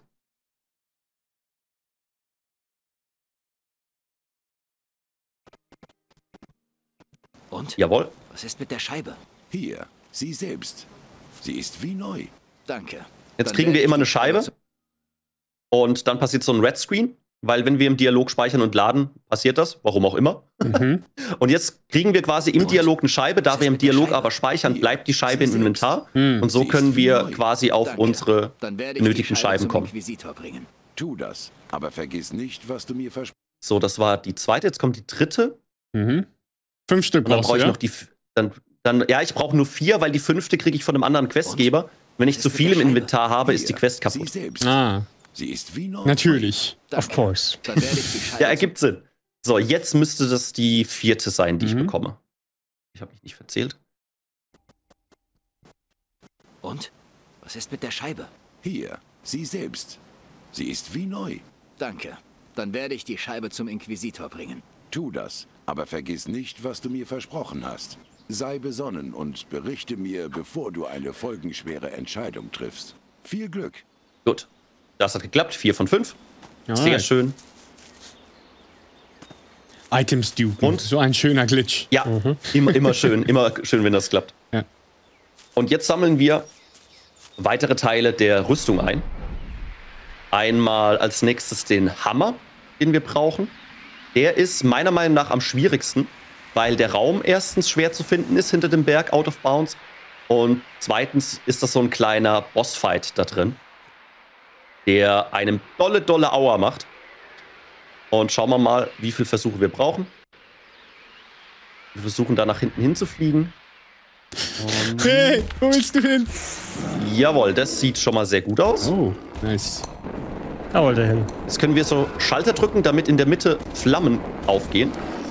Und? Jawohl. Was ist mit der Scheibe? Hier, sie selbst. Sie ist wie neu. Danke. Jetzt Dann kriegen werde wir ich immer die eine Scheibe. Scheibe Und dann passiert so ein Red Screen, weil wenn wir im Dialog speichern und laden, passiert das, warum auch immer. Mhm. Und jetzt kriegen wir quasi im Und? Dialog eine Scheibe, da Was wir ist im mit der Dialog Scheibe? aber speichern, Hier, bleibt die Scheibe sie im selbst. Inventar. Hm. Und so Sie ist können wie wir neu. quasi auf Danke. unsere Dann werde ich benötigten die Scheibe Scheiben zum kommen. Inquisitor bringen. Tu das, aber vergiss nicht, was du mir versprochen So, das war die zweite, jetzt kommt die dritte. Mhm. Fünf Stück Und dann brauchst brauche du, ich ja? noch die, f- dann, dann, ja, ich brauche nur vier, weil die fünfte kriege ich von einem anderen Questgeber. Wenn ich Was zu ist mit viel der im Scheibe? Inventar habe, ist die Hier, Quest Sie kaputt. selbst. Ah, Sie ist wie neu. natürlich. Of course. Dann werde ich die Scheibe Ja, ergibt Sinn. So, jetzt müsste das die vierte sein, die ich Mhm. bekomme. Ich habe mich nicht verzählt. zum... Und? Was ist mit der Scheibe? Hier, sie selbst. Sie ist wie neu. Danke. Dann werde ich die Scheibe zum Inquisitor bringen. Tu das, aber vergiss nicht, was du mir versprochen hast. Sei besonnen und berichte mir, bevor du eine folgenschwere Entscheidung triffst. Viel Glück. Gut. Das hat geklappt. Vier von fünf. Sehr Alright. schön. Items dupen. Und? So ein schöner Glitch. Ja, immer, immer schön. Immer schön, wenn das klappt. Ja. Und jetzt sammeln wir weitere Teile der Rüstung ein. Einmal als nächstes den Hammer, den wir brauchen. Der ist meiner Meinung nach am schwierigsten, weil der Raum erstens schwer zu finden ist hinter dem Berg out of bounds. Und zweitens ist das so ein kleiner Bossfight da drin, der einem dolle, dolle Aua macht. Und schauen wir mal, wie viele Versuche wir brauchen. Wir versuchen da nach hinten hinzufliegen. Und Hey, wo willst du hin? jawohl, das sieht schon mal sehr gut aus. Oh, nice. Da wollte er hin. Jetzt können wir so Schalter drücken, damit in der Mitte Flammen aufgehen.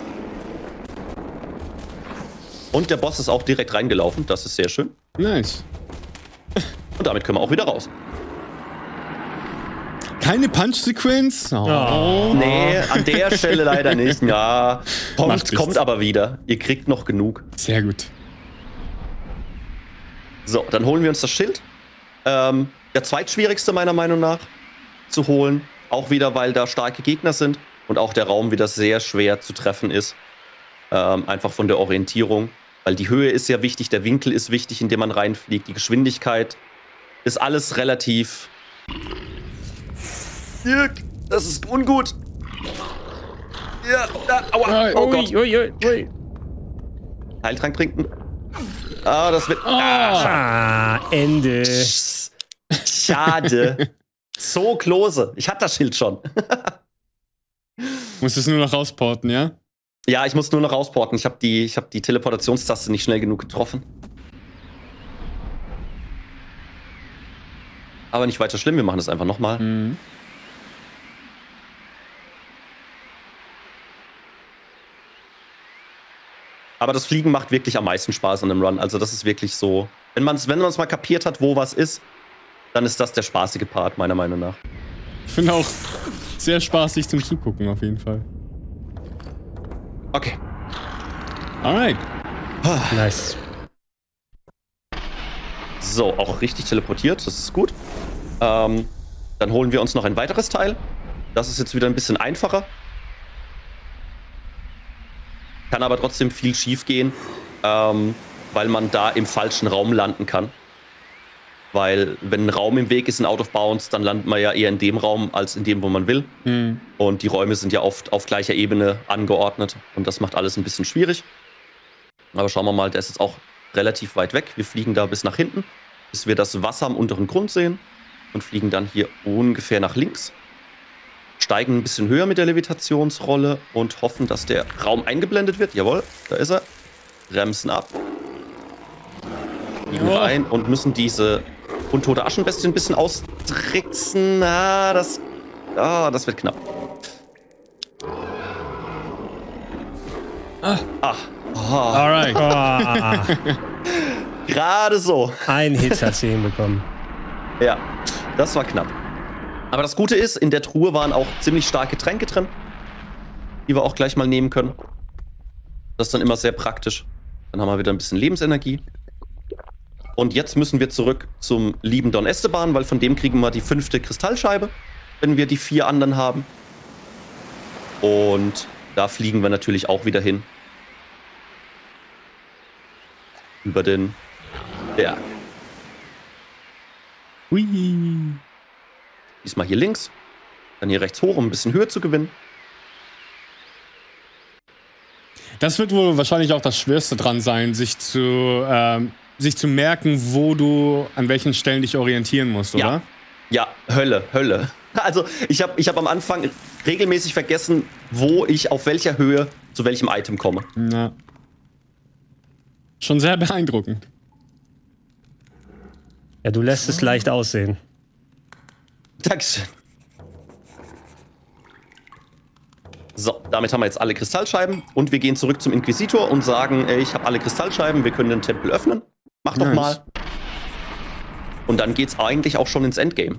Und der Boss ist auch direkt reingelaufen. Das ist sehr schön. Nice. Und damit können wir auch wieder raus. Keine Punch-Sequenz? Oh. Oh. Nee, an der Stelle leider nicht. Ja, Macht kommt, nichts. kommt aber wieder. Ihr kriegt noch genug. Sehr gut. So, dann holen wir uns das Schild. Ähm, der zweitschwierigste meiner Meinung nach zu holen. Auch wieder, weil da starke Gegner sind. Und auch der Raum wieder sehr schwer zu treffen ist. Ähm, einfach von der Orientierung. Weil die Höhe ist ja wichtig, der Winkel ist wichtig, in dem man reinfliegt. Die Geschwindigkeit ist alles relativ... Dirk, das ist ungut. Ja, da, aua. Oh Gott. Ui, ui, ui. Heiltrank trinken. Ah, das wird... Ah, Ende. Schade. So close. Ich hatte das Schild schon. Musst es nur noch rausporten, ja? Ja, ich muss nur noch rausporten. Ich habe die, ich hab die Teleportationstaste nicht schnell genug getroffen. Aber nicht weiter schlimm, wir machen das einfach nochmal. Mhm. Aber das Fliegen macht wirklich am meisten Spaß an dem Run. Also das ist wirklich so... Wenn man es wenn man's mal kapiert hat, wo was ist, dann ist das der spaßige Part, meiner Meinung nach. Ich finde auch sehr spaßig zum Zugucken auf jeden Fall. Okay. Alright. Nice. So, auch richtig teleportiert, das ist gut. Ähm, dann holen wir uns noch ein weiteres Teil. Das ist jetzt wieder ein bisschen einfacher. Kann aber trotzdem viel schief gehen, ähm, weil man da im falschen Raum landen kann. Weil wenn ein Raum im Weg ist in Out of Bounds, dann landet man ja eher in dem Raum als in dem, wo man will. Hm. Und die Räume sind ja oft auf gleicher Ebene angeordnet. Und das macht alles ein bisschen schwierig. Aber schauen wir mal, der ist jetzt auch relativ weit weg. Wir fliegen da bis nach hinten, bis wir das Wasser am unteren Grund sehen. Und fliegen dann hier ungefähr nach links. Steigen ein bisschen höher mit der Levitationsrolle und hoffen, dass der Raum eingeblendet wird. Jawohl, da ist er. Bremsen ab. Fliegen Ja. rein und müssen diese untote Aschenbestie ein bisschen austricksen. Ah, das, ah, das wird knapp. Ah. Ah. Oh, Alright. Ah, gerade so. ein Hit hat sie hinbekommen. Ja, das war knapp. Aber das Gute ist, in der Truhe waren auch ziemlich starke Tränke drin, die wir auch gleich mal nehmen können. Das ist dann immer sehr praktisch. Dann haben wir wieder ein bisschen Lebensenergie. Und jetzt müssen wir zurück zum lieben Don Esteban, weil von dem kriegen wir die fünfte Kristallscheibe, wenn wir die vier anderen haben. Und da fliegen wir natürlich auch wieder hin. Über den Berg. Hui. Diesmal hier links, dann hier rechts hoch, um ein bisschen Höhe zu gewinnen. Das wird wohl wahrscheinlich auch das Schwerste dran sein, sich zu, ähm, sich zu merken, wo du an welchen Stellen dich orientieren musst, oder? Ja, ja, Hölle, Hölle. Also ich habe ich hab am Anfang regelmäßig vergessen, wo ich auf welcher Höhe zu welchem Item komme. Na. Schon sehr beeindruckend. Ja, du lässt es leicht aussehen. Dankeschön. So, damit haben wir jetzt alle Kristallscheiben und wir gehen zurück zum Inquisitor und sagen, ey, ich habe alle Kristallscheiben, wir können den Tempel öffnen. Mach doch Nice. mal. Und dann geht's eigentlich auch schon ins Endgame.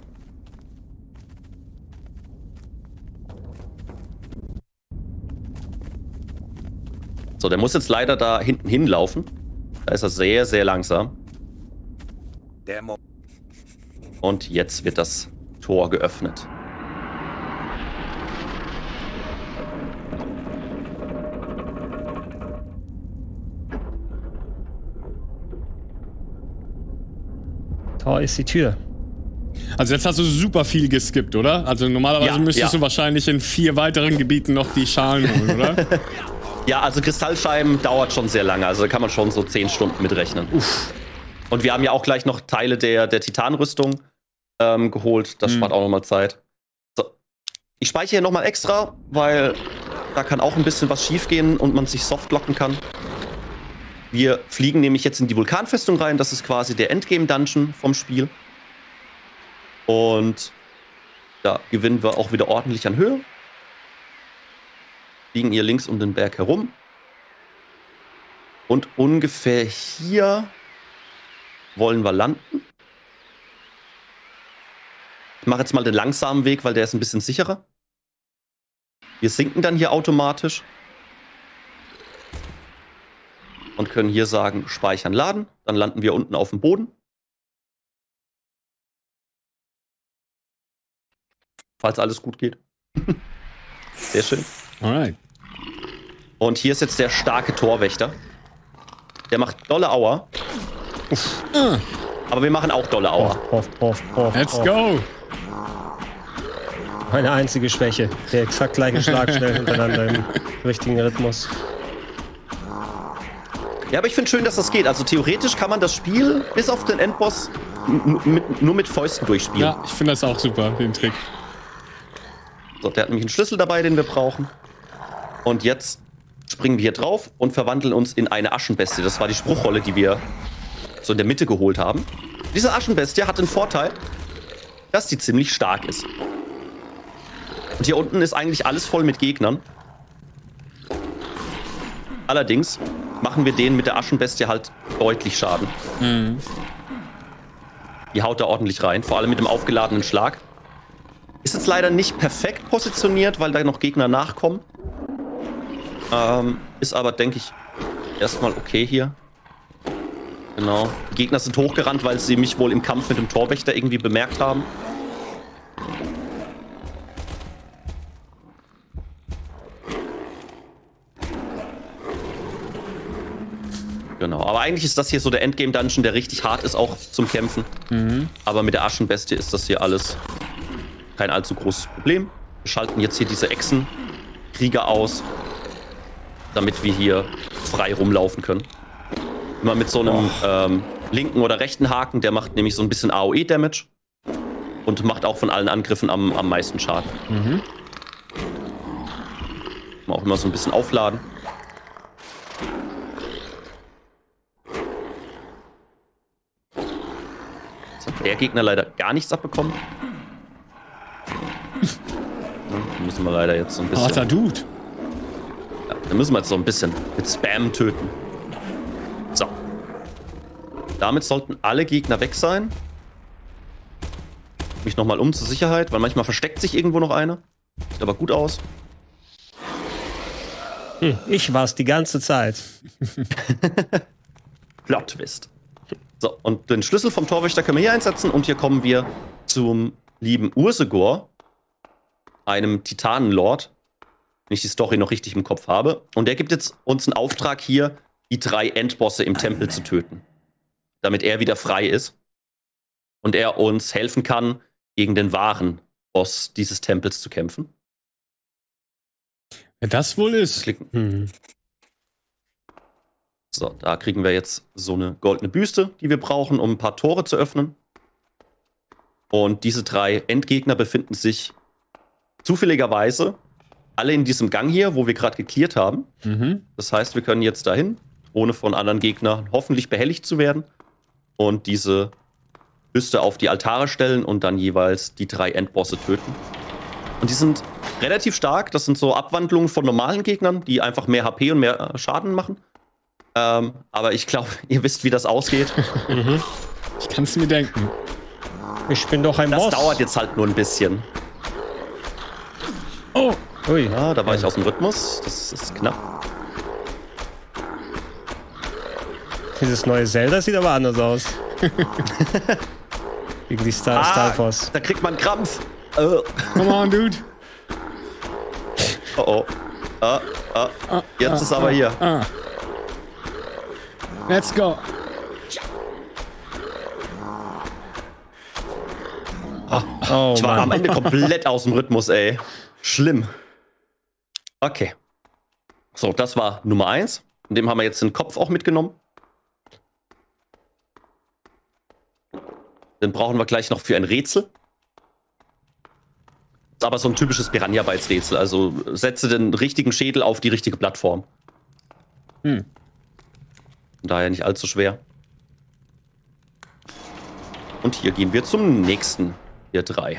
So, der muss jetzt leider da hinten hinlaufen. Da ist er sehr, sehr langsam. Der Mo Und jetzt wird das Tor geöffnet. Tor ist die Tür. Also jetzt hast du super viel geskippt, oder? Also normalerweise Ja, müsstest ja. du wahrscheinlich in vier weiteren Gebieten noch die Schalen holen, oder? Ja, also Kristallscheiben dauert schon sehr lange. Also da kann man schon so zehn Stunden mitrechnen. Uff. Und wir haben ja auch gleich noch Teile der, der Titanrüstung ähm, geholt. Das Mhm. spart auch nochmal Zeit. So. Ich speichere hier nochmal extra, weil da kann auch ein bisschen was schiefgehen und man sich softlocken kann. Wir fliegen nämlich jetzt in die Vulkanfestung rein. Das ist quasi der Endgame-Dungeon vom Spiel. Und da gewinnen wir auch wieder ordentlich an Höhe. Fliegen hier links um den Berg herum. Und ungefähr hier wollen wir landen. Ich mache jetzt mal den langsamen Weg, weil der ist ein bisschen sicherer. Wir sinken dann hier automatisch. Und können hier sagen, speichern, laden. Dann landen wir unten auf dem Boden. Falls alles gut geht. Sehr schön. Alright. Und hier ist jetzt der starke Torwächter. Der macht dolle Aua. Uh, Aber wir machen auch dolle Aua. Off, off, off, let's off. go! Meine einzige Schwäche. Der exakt gleiche Schlag schnell hintereinander im richtigen Rhythmus. Ja, aber ich finde schön, dass das geht. Also theoretisch kann man das Spiel bis auf den Endboss n- mit, nur mit Fäusten durchspielen. Ja, ich finde das auch super, den Trick. So, der hat nämlich einen Schlüssel dabei, den wir brauchen. Und jetzt springen wir hier drauf und verwandeln uns in eine Aschenbestie. Das war die Spruchrolle, die wir so in der Mitte geholt haben. Diese Aschenbestie hat den Vorteil, dass die ziemlich stark ist. Und hier unten ist eigentlich alles voll mit Gegnern. Allerdings machen wir denen mit der Aschenbestie halt deutlich Schaden. Mhm. Die haut da ordentlich rein, vor allem mit dem aufgeladenen Schlag. Ist jetzt leider nicht perfekt positioniert, weil da noch Gegner nachkommen. Ähm, ist aber, denke ich, erstmal okay hier. Genau. Die Gegner sind hochgerannt, weil sie mich wohl im Kampf mit dem Torwächter irgendwie bemerkt haben. Genau, aber eigentlich ist das hier so der Endgame-Dungeon, der richtig hart ist, auch zum Kämpfen. Mhm. Aber mit der Aschenbestie ist das hier alles kein allzu großes Problem. Wir schalten jetzt hier diese Echsenkrieger aus, damit wir hier frei rumlaufen können. Immer mit so einem oh. ähm, linken oder rechten Haken, der macht nämlich so ein bisschen A O E-Damage und macht auch von allen Angriffen am, am meisten Schaden. Mhm. Auch immer so ein bisschen aufladen. Der Gegner leider gar nichts abbekommen. Da müssen wir leider jetzt so ein bisschen... Harter Dude. Ja, da müssen wir jetzt so ein bisschen mit Spam töten. So. Damit sollten alle Gegner weg sein. Mich nochmal um zur Sicherheit, weil manchmal versteckt sich irgendwo noch einer. Sieht aber gut aus. Hm, ich war's die ganze Zeit. Plot Twist. So, und den Schlüssel vom Torwächter können wir hier einsetzen und hier kommen wir zum lieben Ursegor, einem Titanenlord, wenn ich die Story noch richtig im Kopf habe. Und der gibt jetzt uns einen Auftrag hier, die drei Endbosse im Tempel zu töten, damit er wieder frei ist und er uns helfen kann, gegen den wahren Boss dieses Tempels zu kämpfen. Wer das wohl ist. Hm. So, da kriegen wir jetzt so eine goldene Büste, die wir brauchen, um ein paar Tore zu öffnen. Und diese drei Endgegner befinden sich zufälligerweise alle in diesem Gang hier, wo wir gerade geklärt haben. Mhm. Das heißt, wir können jetzt dahin, ohne von anderen Gegnern hoffentlich behelligt zu werden. Und diese Büste auf die Altare stellen und dann jeweils die drei Endbosse töten. Und die sind relativ stark. Das sind so Abwandlungen von normalen Gegnern, die einfach mehr H P und mehr Schaden machen. Ähm, aber ich glaube, ihr wisst, wie das ausgeht. Mhm. Ich kann es mir denken. Ich bin doch ein das Boss. Das dauert jetzt halt nur ein bisschen. Oh, ui. Ja, da war ich aus dem Rhythmus. Das ist knapp. Dieses neue Zelda sieht aber anders aus. Gegen die Star ah, Stalfos. Da kriegt man Krampf. Uh. Come on, dude. Oh oh. Ah, ah. Jetzt ah, ist aber ah, hier. Ah. Let's go. Oh, oh, ich war Mann. am Ende komplett aus dem Rhythmus, ey. Schlimm. Okay. So, das war Nummer eins. In dem haben wir jetzt den Kopf auch mitgenommen. Den brauchen wir gleich noch für ein Rätsel. Ist aber so ein typisches Piranha-Bytes-Rätsel. Also setze den richtigen Schädel auf die richtige Plattform. Hm. Daher nicht allzu schwer. Und hier gehen wir zum nächsten der drei.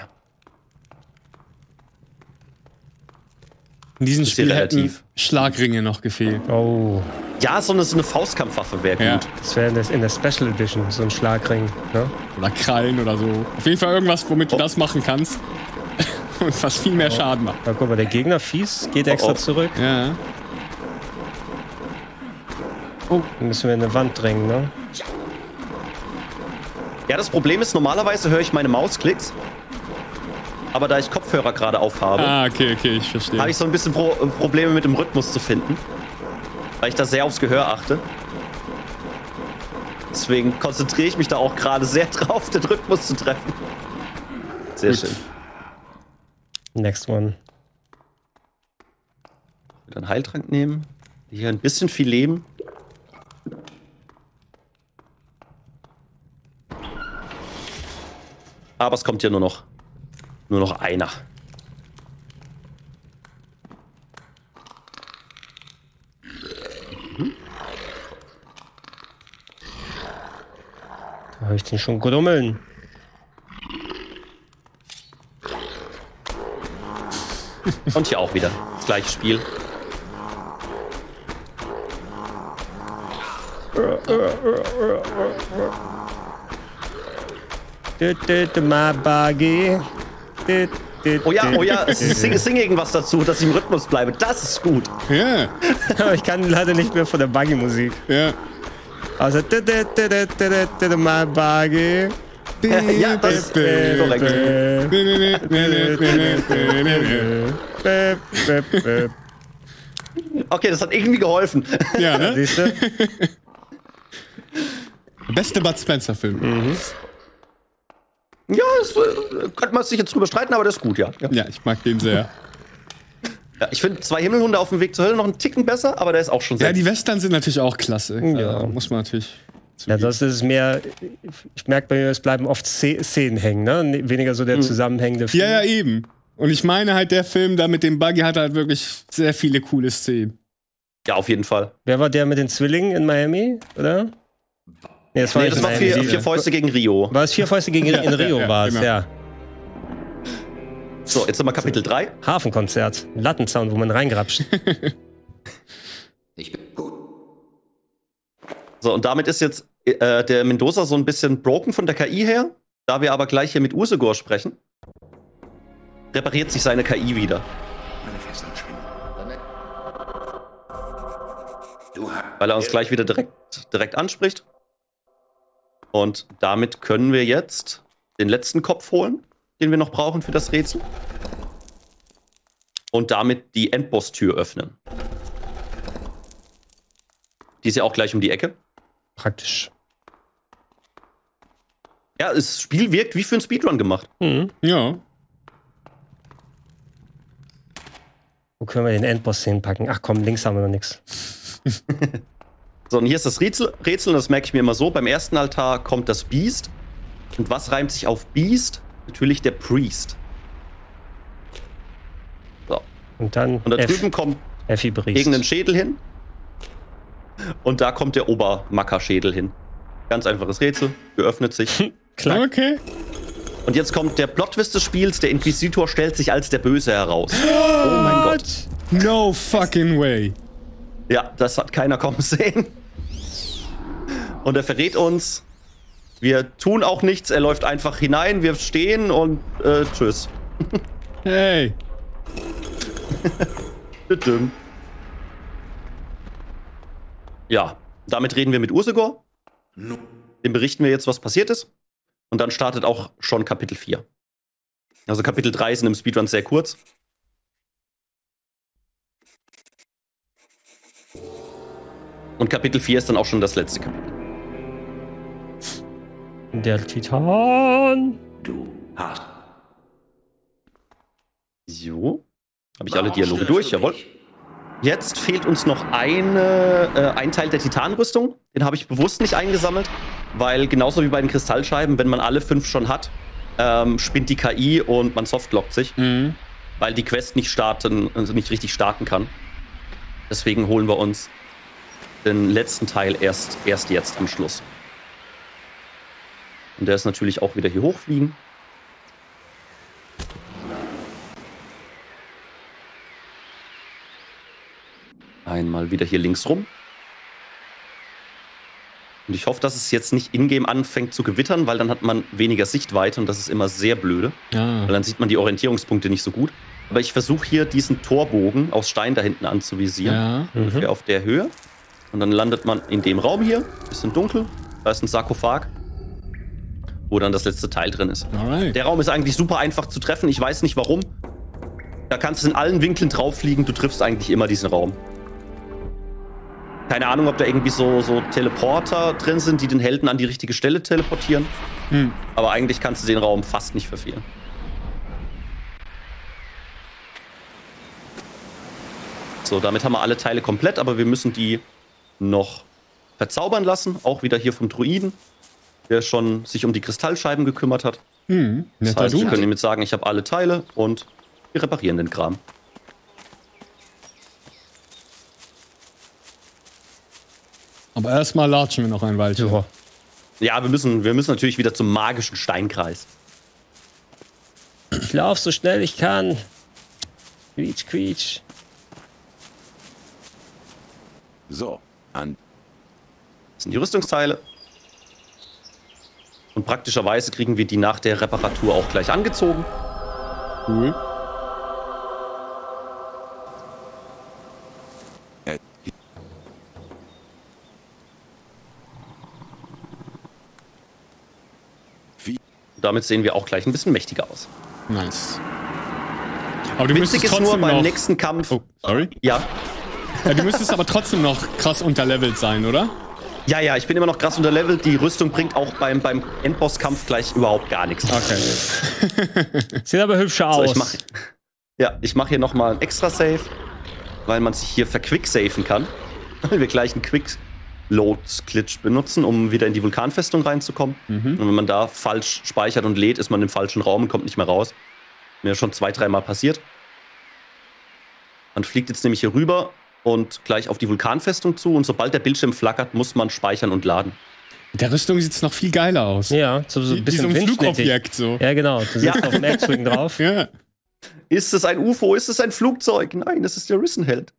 In diesem Spiel hätten Schlagringe noch gefehlt. Oh. Ja, so eine, so eine Faustkampfwaffe wäre ja. gut. Das wäre in der Special Edition, so ein Schlagring. Ne? Oder Krallen oder so. Auf jeden Fall irgendwas, womit oh. du das machen kannst. Und was viel mehr oh. Schaden macht. Ja, guck mal, der Gegner fies, geht extra oh, oh. zurück. Ja. Oh, dann müssen wir in eine Wand drängen, ne? Ja, das Problem ist, normalerweise höre ich meine Mausklicks. Aber da ich Kopfhörer gerade aufhabe, ah, okay, okay, ich verstehe. habe ich so ein bisschen Pro Probleme mit dem Rhythmus zu finden. Weil ich da sehr aufs Gehör achte. Deswegen konzentriere ich mich da auch gerade sehr drauf, den Rhythmus zu treffen. Sehr Gut. schön. Next one. Wieder einen Heiltrank nehmen. Hier ein bisschen viel Leben. Aber es kommt ja nur noch, nur noch einer. Mhm. Da habe ich den schon grummeln. Und hier auch wieder das gleiche Spiel. My buggy. Oh ja, oh ja, sing, sing irgendwas dazu, dass ich im Rhythmus bleibe. Das ist gut. Ja, Aber ich kann leider nicht mehr von der Buggy-Musik. ja. Also, my Buggy. Ja, das ist korrekt. Okay, das hat irgendwie geholfen. Ja, ne? Siehst du? Beste Bud Spencer-Film. Mhm. Ja, das äh, könnte man sich jetzt drüber streiten, aber das ist gut, ja. Ja, Ja, ich mag den sehr. ja, ich finde zwei Himmelhunde auf dem Weg zur Hölle noch einen Ticken besser, aber der ist auch schon sehr Ja, die Western sind natürlich auch klasse. Ja. Da muss man natürlich. Ja, das ist mehr, ich merke bei mir, es bleiben oft Szenen hängen, ne? Weniger so der zusammenhängende Film. Ja, ja, eben. Und ich meine halt, der Film da mit dem Buggy hat halt wirklich sehr viele coole Szenen. Ja, auf jeden Fall. Wer war der mit den Zwillingen in Miami, oder? Nee, das war, Nee, nicht das war Miami. vier, Die- vier Fäuste gegen Rio. War es vier Fäuste gegen in Rio, ja, war es, genau. ja. So, jetzt sind wir Kapitel drei. Hafenkonzert, Lattenzaun, wo man reingrapscht. Ich bin gut. So, und damit ist jetzt äh, der Mendoza so ein bisschen broken von der K I her. Da wir aber gleich hier mit Usegor sprechen, repariert sich seine K I wieder. Meine Fesseln schwingen. Du hast. Weil er uns gleich wieder direkt, direkt anspricht. Und damit können wir jetzt den letzten Kopf holen, den wir noch brauchen für das Rätsel. Und damit die Endboss-Tür öffnen. Die ist ja auch gleich um die Ecke. Praktisch. Ja, das Spiel wirkt wie für einen Speedrun gemacht. Mhm. Ja. Wo können wir den Endboss hinpacken? Ach komm, links haben wir noch nichts. So, und hier ist das Rätsel, Rätsel, und das merke ich mir immer so. Beim ersten Altar kommt das Beast. Und was reimt sich auf Beast? Natürlich der Priest. So. Und dann Und da F, drüben kommt Effi Briest. irgendein Schädel hin. Und da kommt der Obermacker-Schädel hin. Ganz einfaches Rätsel, geöffnet sich. Klar. Okay. Und jetzt kommt der Plot-Twist des Spiels. Der Inquisitor stellt sich als der Böse heraus. Oh mein Gott. No fucking way. Ja, das hat keiner kommen sehen. Und er verrät uns, wir tun auch nichts, er läuft einfach hinein, wir stehen und äh, tschüss. Hey. Tütüm. Ja, damit reden wir mit Usegor. Dem berichten wir jetzt, was passiert ist. Und dann startet auch schon Kapitel vier. Also Kapitel drei sind im Speedrun sehr kurz. Und Kapitel vier ist dann auch schon das letzte Kapitel. Der Titan. Du hast. So. Habe ich alle Warum Dialoge störst durch, du jawohl. mich? Jetzt fehlt uns noch eine, äh, ein Teil der Titanrüstung. Den habe ich bewusst nicht eingesammelt, weil genauso wie bei den Kristallscheiben, wenn man alle fünf schon hat, ähm, spinnt die K I und man softlockt sich, Mhm. weil die Quest nicht starten, also nicht richtig starten kann. Deswegen holen wir uns den letzten Teil erst, erst jetzt am Schluss. Und der ist natürlich auch wieder hier hochfliegen. Einmal wieder hier links rum. Und ich hoffe, dass es jetzt nicht in-game anfängt zu gewittern, weil dann hat man weniger Sichtweite und das ist immer sehr blöde. Ah. Weil dann sieht man die Orientierungspunkte nicht so gut. Aber ich versuche hier diesen Torbogen aus Stein da hinten anzuvisieren. Ja. Ungefähr auf der Höhe. Und dann landet man in dem Raum hier. Bisschen dunkel. Da ist ein Sarkophag, wo dann das letzte Teil drin ist. Alright. Der Raum ist eigentlich super einfach zu treffen. Ich weiß nicht warum. Da kannst du in allen Winkeln drauf fliegen. Du triffst eigentlich immer diesen Raum. Keine Ahnung, ob da irgendwie so, so Teleporter drin sind, die den Helden an die richtige Stelle teleportieren. Hm. Aber eigentlich kannst du den Raum fast nicht verfehlen. So, damit haben wir alle Teile komplett, aber wir müssen die noch verzaubern lassen. Auch wieder hier vom Druiden, der schon sich um die Kristallscheiben gekümmert hat. Hm. Das Netter heißt, wir Dude. können ihm jetzt sagen, ich habe alle Teile und wir reparieren den Kram. Aber erstmal latschen wir noch ein Weilchen. So. Ja, wir müssen, wir müssen natürlich wieder zum magischen Steinkreis. Ich lauf so schnell ich kann. Quietsch, quietsch. So, an Das sind die Rüstungsteile. Und praktischerweise kriegen wir die nach der Reparatur auch gleich angezogen. Cool. Äh, Wie? Damit sehen wir auch gleich ein bisschen mächtiger aus. Nice. Aber du Witzig müsstest ist nur trotzdem beim noch... nächsten Kampf. Oh, sorry. Ja. Ja, du müsstest aber trotzdem noch krass unterlevelt sein, oder? Ja, ja, ich bin immer noch krass unterlevelt. Die Rüstung bringt auch beim, beim Endbosskampf gleich überhaupt gar nichts. Okay. Sieht aber hübscher aus. So, ich mach, ja, ich mache hier nochmal ein extra Save, weil man sich hier verquicksafen kann. Weil wir gleich einen Quick-Load-Glitch benutzen, um wieder in die Vulkanfestung reinzukommen. Mhm. Und wenn man da falsch speichert und lädt, ist man im falschen Raum und kommt nicht mehr raus. Mir schon zwei, dreimal passiert. Man fliegt jetzt nämlich hier rüber und gleich auf die Vulkanfestung zu. Und sobald der Bildschirm flackert, muss man speichern und laden. Mit der Rüstung sieht es noch viel geiler aus. Ja, so, so ein bisschen wie so ein windschnittig. Flugobjekt so. Ja, genau. Du sitzt Ja. auf dem X-Wing drauf. Ja. Ist es ein U F O? Ist es ein Flugzeug? Nein, das ist der Risen-Held.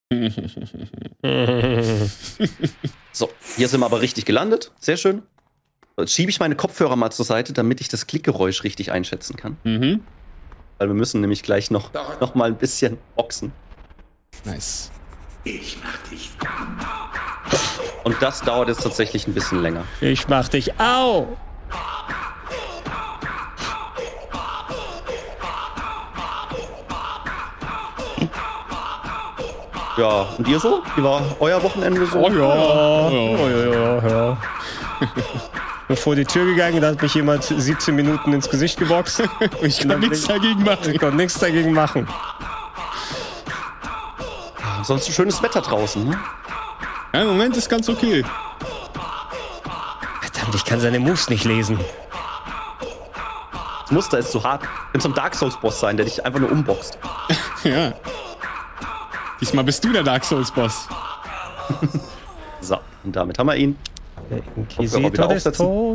So, hier sind wir aber richtig gelandet. Sehr schön. So, jetzt schiebe ich meine Kopfhörer mal zur Seite, damit ich das Klickgeräusch richtig einschätzen kann. Mhm. Weil wir müssen nämlich gleich noch, noch mal ein bisschen boxen. Nice. Und das dauert jetzt tatsächlich ein bisschen länger. Ich mach dich. Au! Ja, und ihr so? Wie war euer Wochenende so? Oh ja. Oh, Oh, ja, ja, ja. Bin vor die Tür gegangen, da hat mich jemand siebzehn Minuten ins Gesicht geboxt. Ich kann nichts dagegen machen. Ich konnte nichts dagegen machen. Ansonsten schönes Wetter draußen, ne? Ja, im Moment ist ganz okay. Verdammt, ich kann seine Moves nicht lesen. Das Muster ist zu hart. Könnte so ein Dark Souls-Boss sein, der dich einfach nur umboxt. Ja. Diesmal bist du der Dark Souls-Boss. So, und damit haben wir ihn. Der Kopfhörer wieder Inquisitor ist aufsetzen. tot.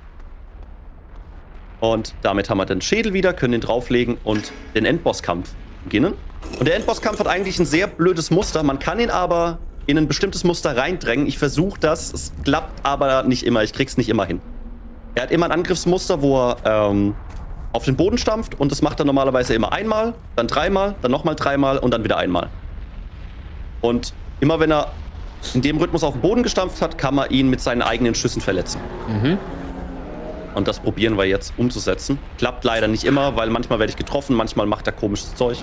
Und damit haben wir den Schädel wieder, können ihn drauflegen und den Endbosskampf beginnen. Und der Endbosskampf hat eigentlich ein sehr blödes Muster. Man kann ihn aber in ein bestimmtes Muster reindrängen. Ich versuche das, es klappt aber nicht immer. Ich krieg's nicht immer hin. Er hat immer ein Angriffsmuster, wo er ähm, auf den Boden stampft und das macht er normalerweise immer einmal, dann dreimal, dann nochmal dreimal und dann wieder einmal. Und immer wenn er in dem Rhythmus auf den Boden gestampft hat, kann man ihn mit seinen eigenen Schüssen verletzen. Mhm. Und das probieren wir jetzt umzusetzen. Klappt leider nicht immer, weil manchmal werde ich getroffen, manchmal macht er komisches Zeug.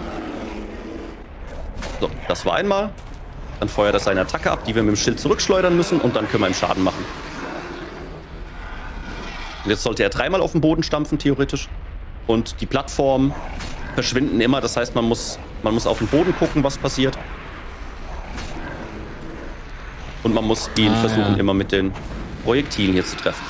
So, das war einmal. Dann feuert er seine Attacke ab, die wir mit dem Schild zurückschleudern müssen und dann können wir ihm Schaden machen. Und jetzt sollte er dreimal auf den Boden stampfen, theoretisch. Und die Plattformen verschwinden immer, das heißt, man muss, man muss auf den Boden gucken, was passiert. Und man muss ihn Ah, versuchen, ja. immer mit den Projektilen hier zu treffen.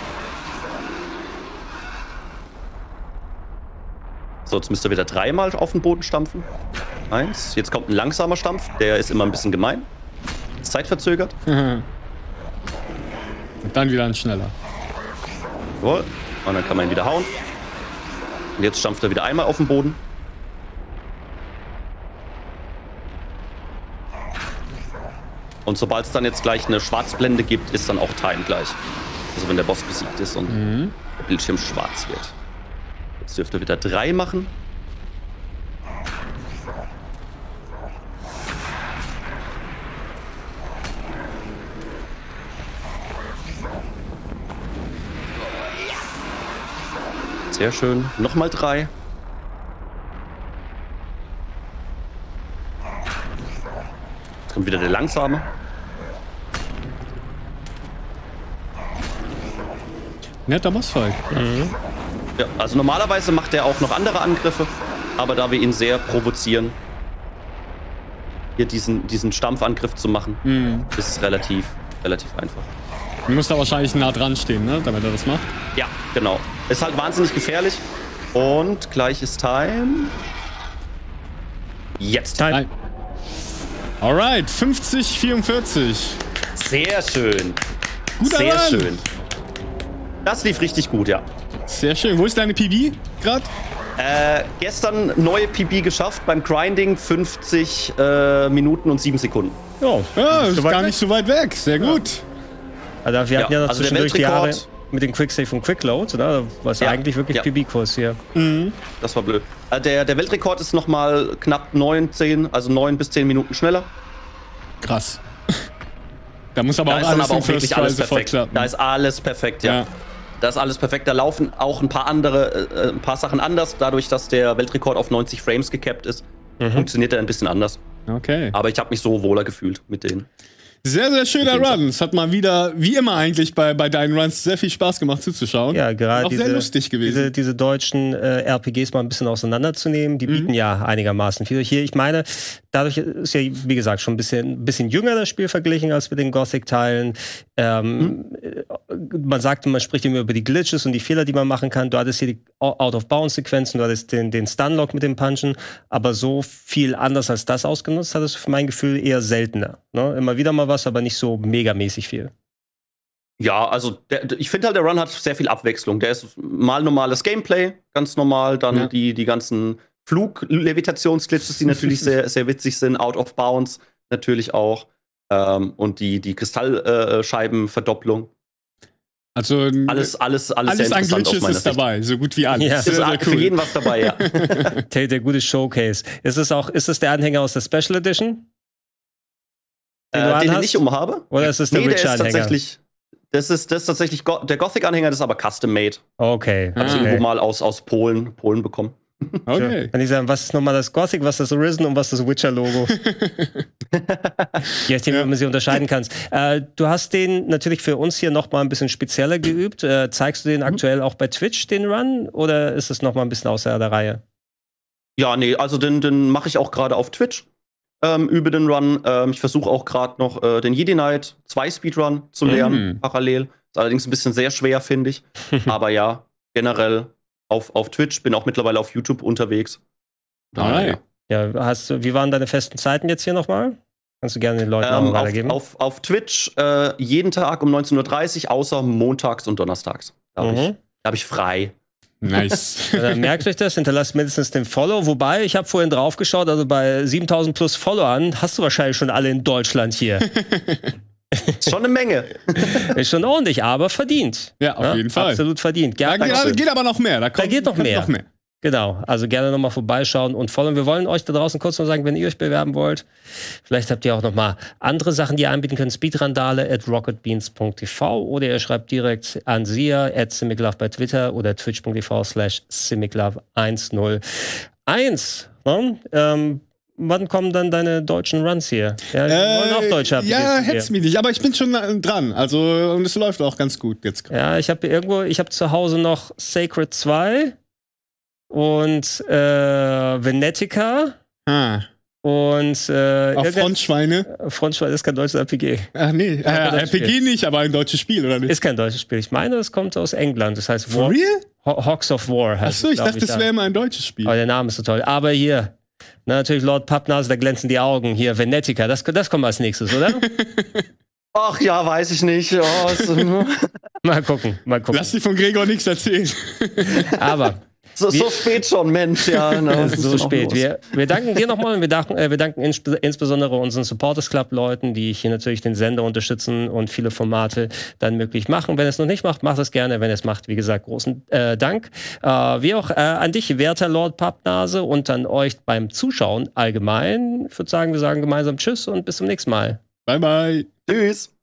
So, jetzt müsst ihr wieder dreimal auf den Boden stampfen. Eins. Jetzt kommt ein langsamer Stampf. Der ist immer ein bisschen gemein. Ist zeitverzögert. Und dann wieder ein schneller. Jawohl. Und dann kann man ihn wieder hauen. Und jetzt stampft er wieder einmal auf den Boden. Und sobald es dann jetzt gleich eine Schwarzblende gibt, ist dann auch Time gleich. Also wenn der Boss besiegt ist und Mhm. der Bildschirm schwarz wird. Jetzt dürft ihr wieder drei machen. Sehr schön. Nochmal drei. Jetzt kommt wieder der Langsame. Netter Bossfight. Ja, also normalerweise macht er auch noch andere Angriffe, aber da wir ihn sehr provozieren, hier diesen, diesen Stampfangriff zu machen, Mhm. ist es relativ, relativ einfach. Du musst da wahrscheinlich nah dran stehen, ne, damit er das macht. Ja, genau. Ist halt wahnsinnig gefährlich. Und gleich ist Time. Jetzt. Time. Nein. Alright, fünfzig, vierundvierzig. Sehr schön. Guter Sehr Mann. schön. Das lief richtig gut, ja. Sehr schön. Wo ist deine P B gerade? Äh, gestern neue P B geschafft beim Grinding, fünfzig äh, Minuten und sieben Sekunden. Ja, Ja, nicht ist so weit gar weg. nicht so weit weg. Sehr gut. Also wir hatten ja, noch also der zwischendurch die Jahre. Weltrekord mit den Quicksave und Quickload, oder? Was ja eigentlich wirklich ja. P B-Kurs hier. Mhm. Das war blöd. Äh, der, der Weltrekord ist nochmal knapp neun, zehn, also neun bis zehn Minuten schneller. Krass. Da muss aber Da auch ist dann alles aber im auch wirklich First Try alles sofort perfekt. klappen. Da ist alles perfekt, ja. Ja. Da ist alles perfekt. Da laufen auch ein paar andere, äh, ein paar Sachen anders. Dadurch, dass der Weltrekord auf neunzig Frames gecapped ist, Mhm. funktioniert er ein bisschen anders. Okay. Aber ich habe mich so wohler gefühlt mit denen. Sehr, sehr schöner Mit den Run. Es hat mal wieder, wie immer eigentlich bei, bei deinen Runs, sehr viel Spaß gemacht zuzuschauen. Ja, gerade Auch diese, sehr lustig gewesen. Diese, diese deutschen äh, R P Gs mal ein bisschen auseinanderzunehmen, die Mhm. bieten ja einigermaßen viel. Hier, ich meine, dadurch ist ja, wie gesagt, schon ein bisschen, ein bisschen jünger das Spiel verglichen als mit den Gothic-Teilen. Ähm, Mhm. Man sagt, man spricht immer über die Glitches und die Fehler, die man machen kann. Du hattest hier die Out-of-Bounds-Sequenzen, du hattest den, den Stun-Lock mit dem Punchen, aber so viel anders als das ausgenutzt hattest du für mein Gefühl eher seltener. Ne? Immer wieder mal was, aber nicht so megamäßig viel. Ja, also der, ich finde halt, der Run hat sehr viel Abwechslung. Der ist mal normales Gameplay, ganz normal. Dann Ja. die, die ganzen Flug-Levitationsglitches, die natürlich sehr, sehr witzig sind. Out of Bounds natürlich auch. Ähm, und die, die Kristallscheibenverdopplung. Also Alles, alles, alles, alles sehr an interessant aus Glitches meiner ist Sicht. dabei, so gut wie alles. Ja. Ist Sehr, sehr für cool. jeden was dabei, ja. Der, der gute Showcase. Ist es auch, ist es der Anhänger aus der Special Edition? Den du äh, den ich anhast? nicht umhabe. Oder ist es der Nee, der ist Witcher-Anhänger? tatsächlich. Das ist, das ist tatsächlich Go der Gothic-Anhänger, das ist aber custom-made. Okay. Hab ich Ah. irgendwo okay. mal aus, aus Polen, Polen bekommen. Okay. Kann ich sagen, was ist nochmal das Gothic, was ist das Arisen und was ist das Witcher-Logo? Je nachdem, wie man sie unterscheiden kann. Äh, du hast den natürlich für uns hier nochmal ein bisschen spezieller geübt. Äh, zeigst du den aktuell auch bei Twitch, den Run? Oder ist es nochmal ein bisschen außer der Reihe? Ja, nee, also den, den mache ich auch gerade auf Twitch. Ähm, übe den Run. Ähm, ich versuche auch gerade noch äh, den Jedi Knight zwei Speedrun zu lernen, Mhm. parallel. Ist allerdings ein bisschen sehr schwer, finde ich. Aber ja, generell auf, auf Twitch, bin auch mittlerweile auf YouTube unterwegs. Alright. Ja, hast du, wie waren deine festen Zeiten jetzt hier nochmal? Kannst du gerne den Leuten auch Ähm, mal weitergeben? auf, auf, auf Twitch äh, jeden Tag um neunzehn Uhr dreißig, außer montags und donnerstags. Da habe ich, Mhm. da hab ich frei. Nice. Ja, dann merkt euch das, hinterlasst mindestens den Follow. Wobei, ich habe vorhin drauf geschaut, also bei siebentausend plus Followern hast du wahrscheinlich schon alle in Deutschland hier. Ist schon eine Menge. Ist schon ordentlich, aber verdient. Ja, auf jeden Fall. Absolut verdient. Da Gerne, geht, Dankeschön. geht aber noch mehr. Da, kommt, geht noch kommt mehr. noch mehr. genau, also gerne nochmal vorbeischauen und folgen. Wir wollen euch da draußen kurz noch sagen, wenn ihr euch bewerben wollt, vielleicht habt ihr auch nochmal andere Sachen, die ihr anbieten könnt. Speedrandale at rocketbeans punkt t v oder ihr schreibt direkt an sia at simiclove bei Twitter oder twitch punkt t v slash simiclove eins null eins. Ne? Ähm, wann kommen dann deine deutschen Runs hier? Ja, wir wollen auch deutsche R P Gs ja, von dir. hätt's mich nicht, aber ich bin schon äh, dran. Also, und es läuft auch ganz gut jetzt gerade. Ja, ich habe irgendwo, ich habe zu Hause noch Sacred zwei und äh, Venetica Ah, und äh, auf irgendein- Frontschweine. Frontschwein ist kein deutsches R P G. Ach nee, äh, kein R P G Spiel. nicht, aber ein deutsches Spiel, oder nicht? Ist kein deutsches Spiel. Ich meine, es kommt aus England. Das heißt For War, real? Ho- Hawks of War. heißt Achso, es, ich glaub dachte, das da. wäre immer ein deutsches Spiel. Aber der Name ist so toll. Aber hier, na, natürlich Lord Pappnase, da glänzen die Augen. Hier, Venetica, das, das kommt als nächstes, oder? Ach ja, weiß ich nicht. Oh, ist, Mal gucken, mal gucken. Lass dir von Gregor nichts erzählen. Aber so, so spät schon, Mensch. Ja, na, es ist so spät. Wir, wir danken dir nochmal und wir danken, äh, wir danken insbe insbesondere unseren Supporters Club-Leuten, die hier natürlich den Sender unterstützen und viele Formate dann möglich machen. Wenn es noch nicht macht, macht es gerne. Wenn es macht, wie gesagt, großen äh, Dank. Äh, wie auch äh, an dich, werter Lord Pappnase, und an euch beim Zuschauen allgemein. Ich würde sagen, wir sagen gemeinsam Tschüss und bis zum nächsten Mal. Bye, bye. Tschüss.